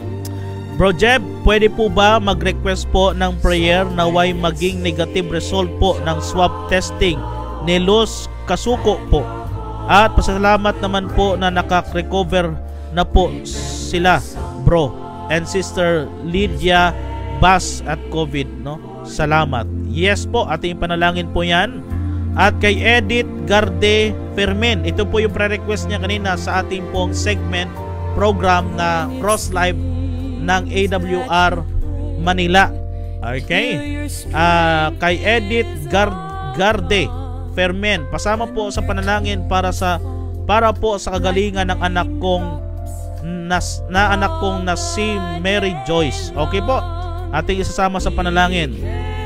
Speaker 3: Bro Jeb, pwede po ba mag-request po ng prayer na naway maging negative result po ng swab testing ni Luz Kasuko po? At pasalamat naman po na nakak-recover na po sila, bro and Sister Lydia Bas at COVID, no? Salamat. Yes po, ating panalangin po yan. At kay Edith Garde Fermin, ito po yung pre-request niya kanina sa ating pong segment program na Cross Live ng A W R Manila. Okay? Uh, kay Edith Gar Garde Fermin, pasama po sa panalangin para sa para po sa kagalingan ng anak kong nas, na anak kong na si Mary Joyce. Okay po? Ating isasama sa panalangin.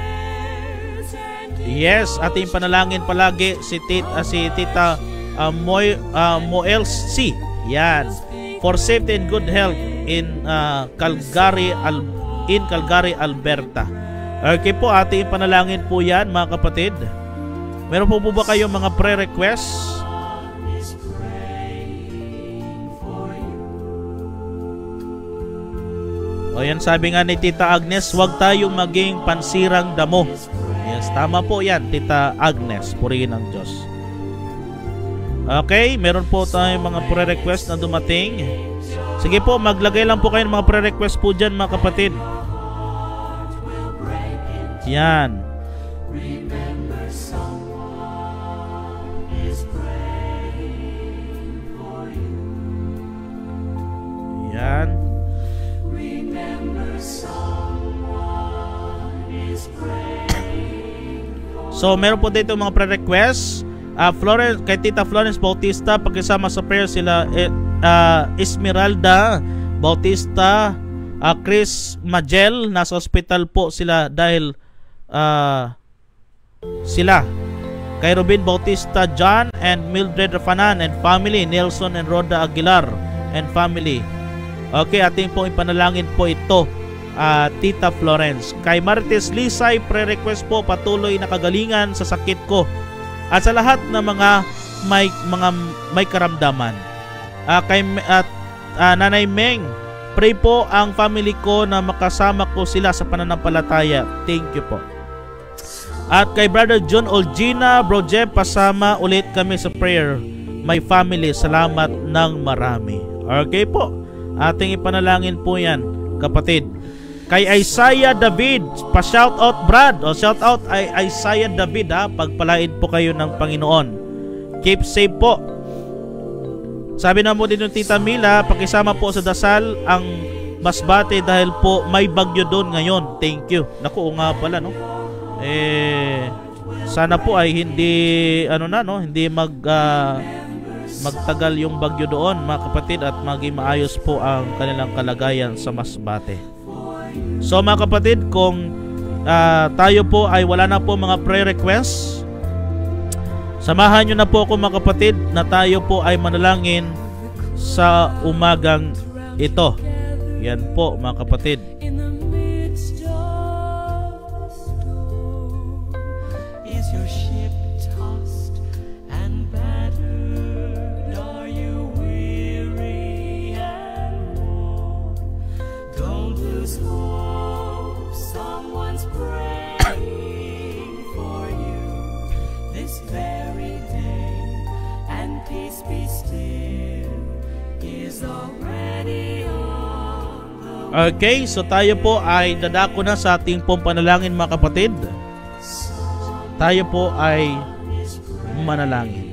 Speaker 3: Yes, ating panalangin palagi si Tita uh, si Tita uh, Moy uh, Moel C. Yan. For safety and good health in uh, Calgary Al in Calgary, Alberta. Okay po, ating panalangin po yan, mga kapatid. Meron po po ba kayong mga pre-requests? O yan, sabi nga ni Tita Agnes, huwag tayong maging pansirang damo. Yes, tama po yan, Tita Agnes. Purihin ang Diyos. Okay, meron po tayong mga pre-request na dumating. Sige po, maglagay lang po kayo ng mga pre-request po dyan, mga kapatid. Yan. Yan. So, meron po dito mga pre-request. Uh, Florence, kay Tita Florence Bautista, pagkasama sa prayer sila eh, uh, Esmeralda Bautista, uh, Chris Magel, nasa hospital po sila dahil uh, sila kay Robin Bautista John and Mildred Rafanan and family, Nelson and Rhoda Aguilar and family. Okay, ating pong ipanalangin po ito, uh, Tita Florence. Kay Marites Lisay, pre-request po patuloy na kagalingan sa sakit ko at sa lahat ng mga may mga may karamdaman. Uh, kay at uh, Nanay Meng Pray po ang family ko na makasama ko sila sa pananampalataya. Thank you po. At kay Brother John Olgina, Bro Jeff, pasama ulit kami sa prayer. My family, salamat ng marami. Okay po. Ating ipanalangin po yan, kapatid. Kay Isaiah David, pa-shout out Brad. O shout out ay Isaiah David ha. Pagpalain po kayo ng Panginoon. Keep safe po. Sabi na mo din ng Tita Mila, pakisama po sa dasal ang Masbate dahil po may bagyo doon ngayon. Thank you. Naku, nga pala no. Eh sana po ay hindi ano na no, hindi mag uh, magtagal yung bagyo doon, mga kapatid, at maging maayos po ang kanilang kalagayan sa Masbate. So mga kapatid, kung uh, tayo po ay wala na po mga prayer requests, samahan nyo na po ako mga kapatid na tayo po ay manalangin sa umagang ito. Yan po mga kapatid.
Speaker 1: In the midst of the storm, is your ship tossed and battered? Are you weary and worn? Don't lose hope. Someone's praying for you this very day, and peace be still is already on.
Speaker 3: Okay, so tayo po ay dadako na sa ating pong panalangin mga kapatid. Tayo po ay manalangin.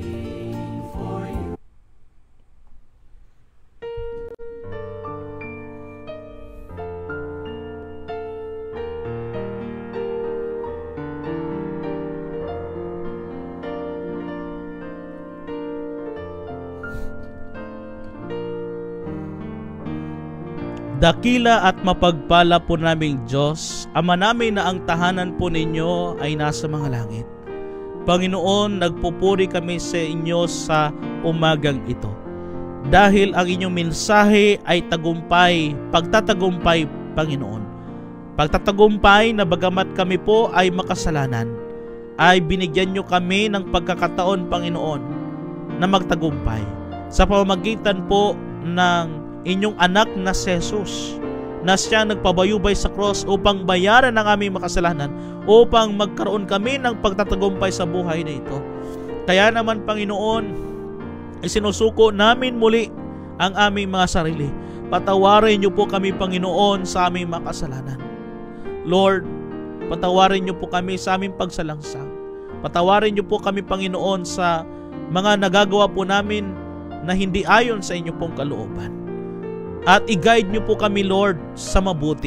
Speaker 3: Dakila at mapagpala po naming Diyos, Ama namin na ang tahanan po ninyo ay nasa mga langit. Panginoon, nagpupuri kami sa inyo sa umagang ito. Dahil ang inyong mensahe ay tagumpay, pagtatagumpay, Panginoon. Pagtatagumpay na bagamat kami po ay makasalanan, ay binigyan nyo kami ng pagkakataon, Panginoon, na magtagumpay. Sa pamamagitan po ng inyong anak na si Jesus, na siya nagpabayubay sa cross upang bayaran ang aming makasalanan, upang magkaroon kami ng pagtatagumpay sa buhay na ito. Kaya naman Panginoon, isinusuko namin muli ang aming mga sarili. Patawarin niyo po kami Panginoon sa aming makasalanan. Lord, patawarin niyo po kami sa aming pagsalangsang. Patawarin niyo po kami Panginoon sa mga nagagawa po namin na hindi ayon sa inyo pong kalooban. At i-guide nyo po kami, Lord, sa mabuti.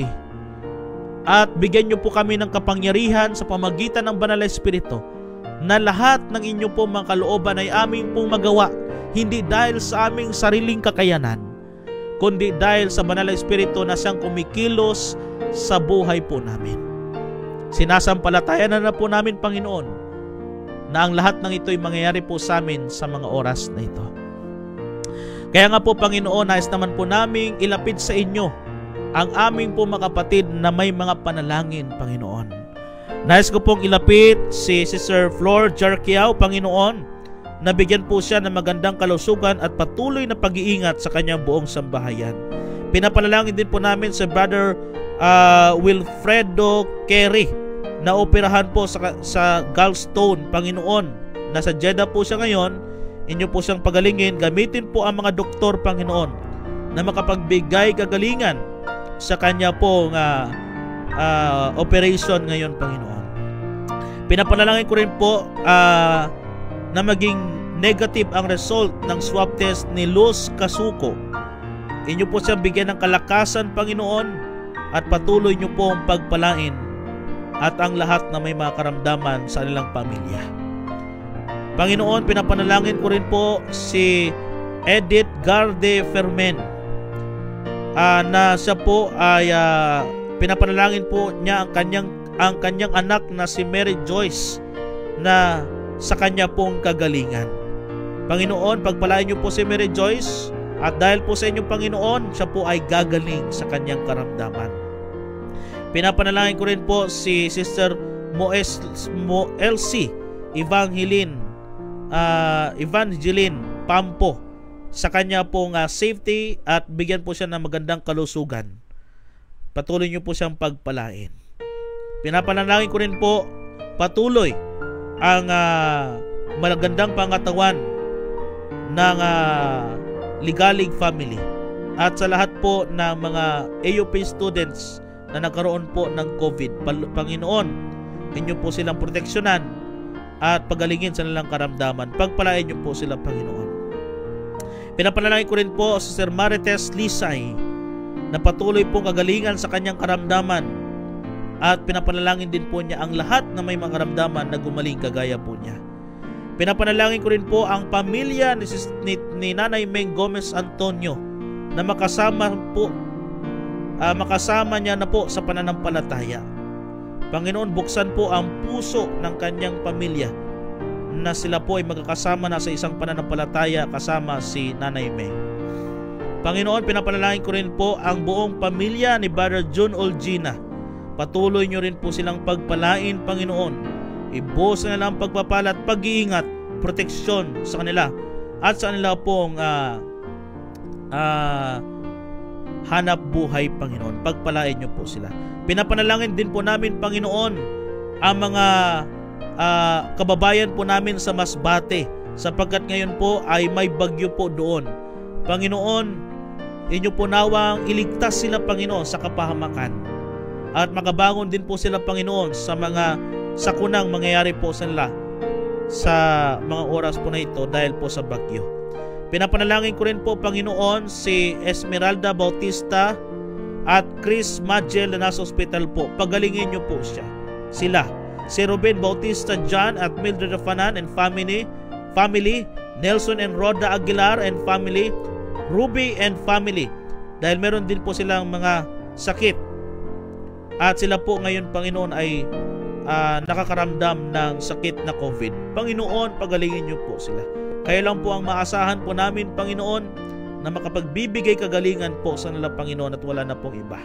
Speaker 3: At bigyan nyo po kami ng kapangyarihan sa pamagitan ng Banal na Espiritu na lahat ng inyo po mga kalooban ay aming pong magawa, hindi dahil sa aming sariling kakayanan, kundi dahil sa Banal na Espiritu na siyang kumikilos sa buhay po namin. Sinasampalatayan na, na po namin, Panginoon, na ang lahat ng ito ay mangyayari po sa amin sa mga oras na ito. Kaya nga po Panginoon, nais naman po naming ilapit sa inyo ang aming po mga kapatid na may mga panalangin, Panginoon. Nais ko pong ilapit si Sister Flor Jarquiao, Panginoon, na bigyan po siya ng magandang kalusugan at patuloy na pag-iingat sa kanyang buong sambahayan. Pinapanalangin din po namin si Brother uh, Wilfredo Kerry na operahan po sa, sa gallstone, Panginoon. Nasa Jeddah po siya ngayon. Inyo po siyang pagalingin, gamitin po ang mga doktor, Panginoon, na makapagbigay kagalingan sa kanya po nga uh, operation ngayon, Panginoon. Pinapanalangin ko rin po uh, na maging negative ang result ng swab test ni Luz Kasuko. Inyo po siyang bigyan ng kalakasan, Panginoon, at patuloy nyo po ang pagpalain at ang lahat na may mga karamdaman sa kanilang pamilya. Panginoon, pinapanalangin ko rin po si Edith Garde Fermen uh, na siya po ay uh, pinapanalangin po niya ang kanyang, ang kanyang anak na si Mary Joyce na sa kanya pong kagalingan. Panginoon, pagpalain niyo po si Mary Joyce at dahil po sa inyong Panginoon, siya po ay gagaling sa kanyang karamdaman. Pinapanalangin ko rin po si Sister Moes, Moelsie Evangeline Uh, Evangeline Pampo
Speaker 4: sa kanya pong uh, safety at bigyan po siya ng magandang kalusugan. Patuloy niyo po siyang pagpalain. Pinapanalangin ko rin po patuloy ang uh, magandang pangatawan ng uh, Ligalig family at sa lahat po ng mga A U P students na nagkaroon po ng COVID. Panginoon, inyo po silang proteksyonan at pagalingin sa nilang karamdaman. Pagpalain niyo po sila, Panginoon. Pinapanalangin ko rin po si Sir Marites Lisay na patuloy pong kagalingan sa kanyang karamdaman at pinapanalangin din po niya ang lahat na may mga karamdaman na gumaling kagaya po niya. Pinapanalangin ko rin po ang pamilya ni, ni, ni Nanay Meng Gomez Antonio na makasama po uh, makasama niya na po sa pananampalataya. Panginoon, buksan po ang puso ng kanyang pamilya na sila po ay magkakasama na sa isang pananampalataya kasama si Nanay Meng. Panginoon, pinapanalangin ko rin po ang buong pamilya ni Brother June Olgina. Patuloy nyo rin po silang pagpalain, Panginoon. Ibuhos na nila ang pagpapala at pag-iingat, proteksyon sa kanila at sa kanila pong uh, uh, hanap buhay, Panginoon. Pagpalain nyo po sila. Pinapanalangin din po namin, Panginoon, ang mga Uh, kababayan po namin sa Masbate sapagkat ngayon po ay may bagyo po doon. Panginoon, inyo po nawang iligtas sila, Panginoon, sa kapahamakan at makabangon din po sila, Panginoon, sa mga sakunang mangyayari po sa nila sa mga oras po na ito dahil po sa bagyo. Pinapanalangin ko rin po, Panginoon, si Esmeralda Bautista at Chris Magel na nasa hospital po. Pagalingin nyo po siya, sila. Si Ruben Bautista John at Mildred Rafanan and family, family, Nelson and Rhoda Aguilar and family, Ruby and family. Dahil meron din po silang mga sakit. At sila po ngayon, Panginoon, ay uh, nakakaramdam ng sakit na COVID. Panginoon, pagalingin niyo po sila. Kaya lang po ang maasahan po namin, Panginoon, na makapagbibigay kagalingan po sa nila, Panginoon, at wala na pong iba.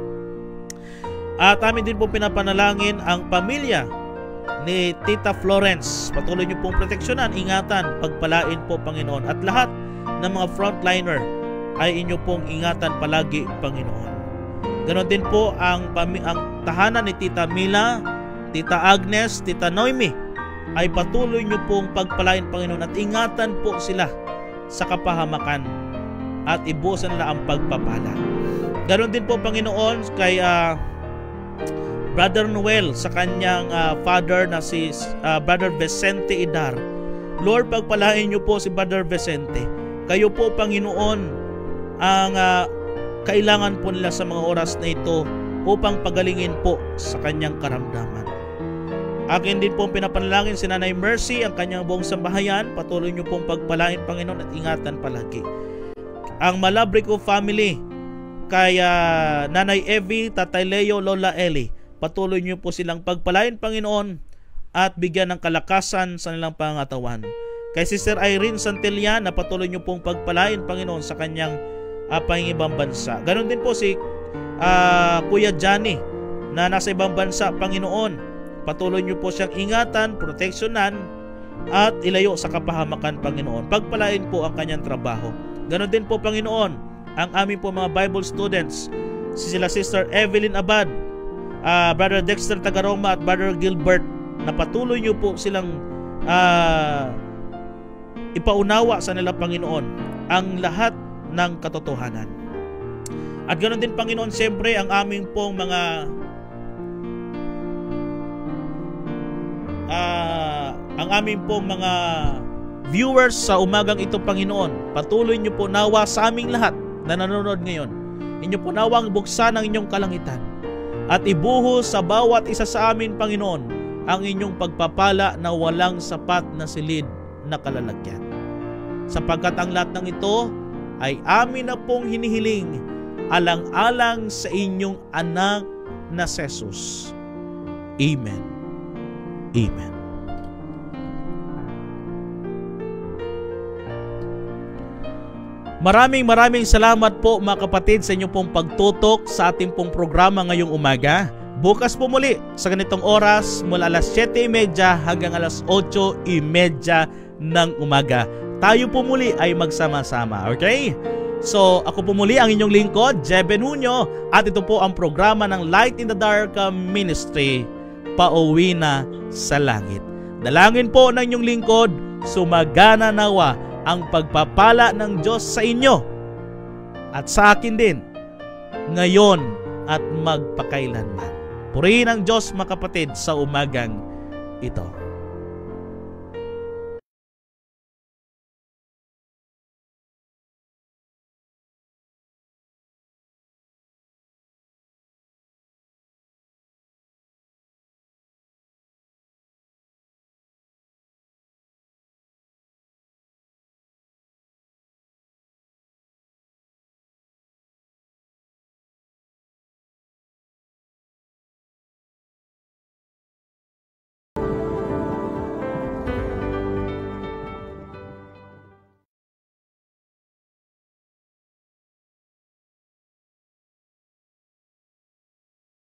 Speaker 4: At amin din po pinapanalangin ang pamilya ni Tita Florence. Patuloy niyo pong proteksyonan, ingatan, pagpalain po, Panginoon. At lahat ng mga frontliner ay inyo pong ingatan palagi, Panginoon. Ganon din po ang, ang tahanan ni Tita Mila, Tita Agnes, Tita Noemi ay patuloy niyo pong pagpalain, Panginoon, at ingatan po sila sa kapahamakan at ibusan nila ang pagpapala. Ganon din po, Panginoon, kay uh, Brother Noel sa kanyang uh, father na si uh, Brother Vicente Idar. Lord, pagpalain niyo po si Brother Vicente. Kayo po, Panginoon, ang uh, kailangan po nila sa mga oras na ito upang pagalingin po sa kanyang karamdaman. Akin din po pinapanalangin si Nanay Mercy, ang kanyang buong sambahayan. Patuloy niyo pong pagpalain, Panginoon, at ingatan palagi. Ang Malabrico family, kaya Nanay Evie, Tatay Leo, Lola Eli, patuloy niyo po silang pagpalain, Panginoon, at bigyan ng kalakasan sa nilang pangatawan. Kay Sister Irene Santillan, na patuloy niyo pong pagpalain, Panginoon, sa kanyang uh, pangibang bansa. Ganon din po si uh, Kuya Johnny na nasa ibang bansa, Panginoon. Patuloy niyo po siyang ingatan, proteksyonan, at ilayo sa kapahamakan, Panginoon. Pagpalain po ang kanyang trabaho. Ganon din po, Panginoon, ang aming po mga Bible students, si sila Sister Evelyn Abad, uh, Brother Dexter Tagaroma at Brother Gilbert, na patuloy niyo po silang uh, ipaunawa sa nila, Panginoon, ang lahat ng katotohanan. At ganoon din, Panginoon, siyempre ang aming pong mga uh, ang aming pong mga viewers sa umagang ito, Panginoon. Patuloy niyo po nawa sa aming lahat na nanonood ngayon. Inyo po nawang buksan ang inyong kalangitan at ibuhos sa bawat isa sa amin, Panginoon, ang inyong pagpapala na walang sapat na silid na kalalagyan. Sapagkat ang lahat ng ito ay amin na pong hinihiling alang-alang sa inyong anak na Jesus. Amen. Amen. Maraming maraming salamat po, mga kapatid, sa inyong pong pagtutok sa ating pong programa ngayong umaga. Bukas po muli sa ganitong oras mula alas siyete trenta hanggang alas otso trenta ng umaga.
Speaker 3: tayo po muli ay magsama-sama. Okay? So, ako po muli ang inyong lingkod, Jeben Hunyo, at ito po ang programa ng Light in the Dark Ministry, Pauwi na sa Langit. Dalangin po ng inyong lingkod, sumagana nawa ang pagpapala ng Diyos sa inyo at sa akin din, ngayon at magpakailanman. Purihin ang Diyos, mga kapatid, sa umagang ito.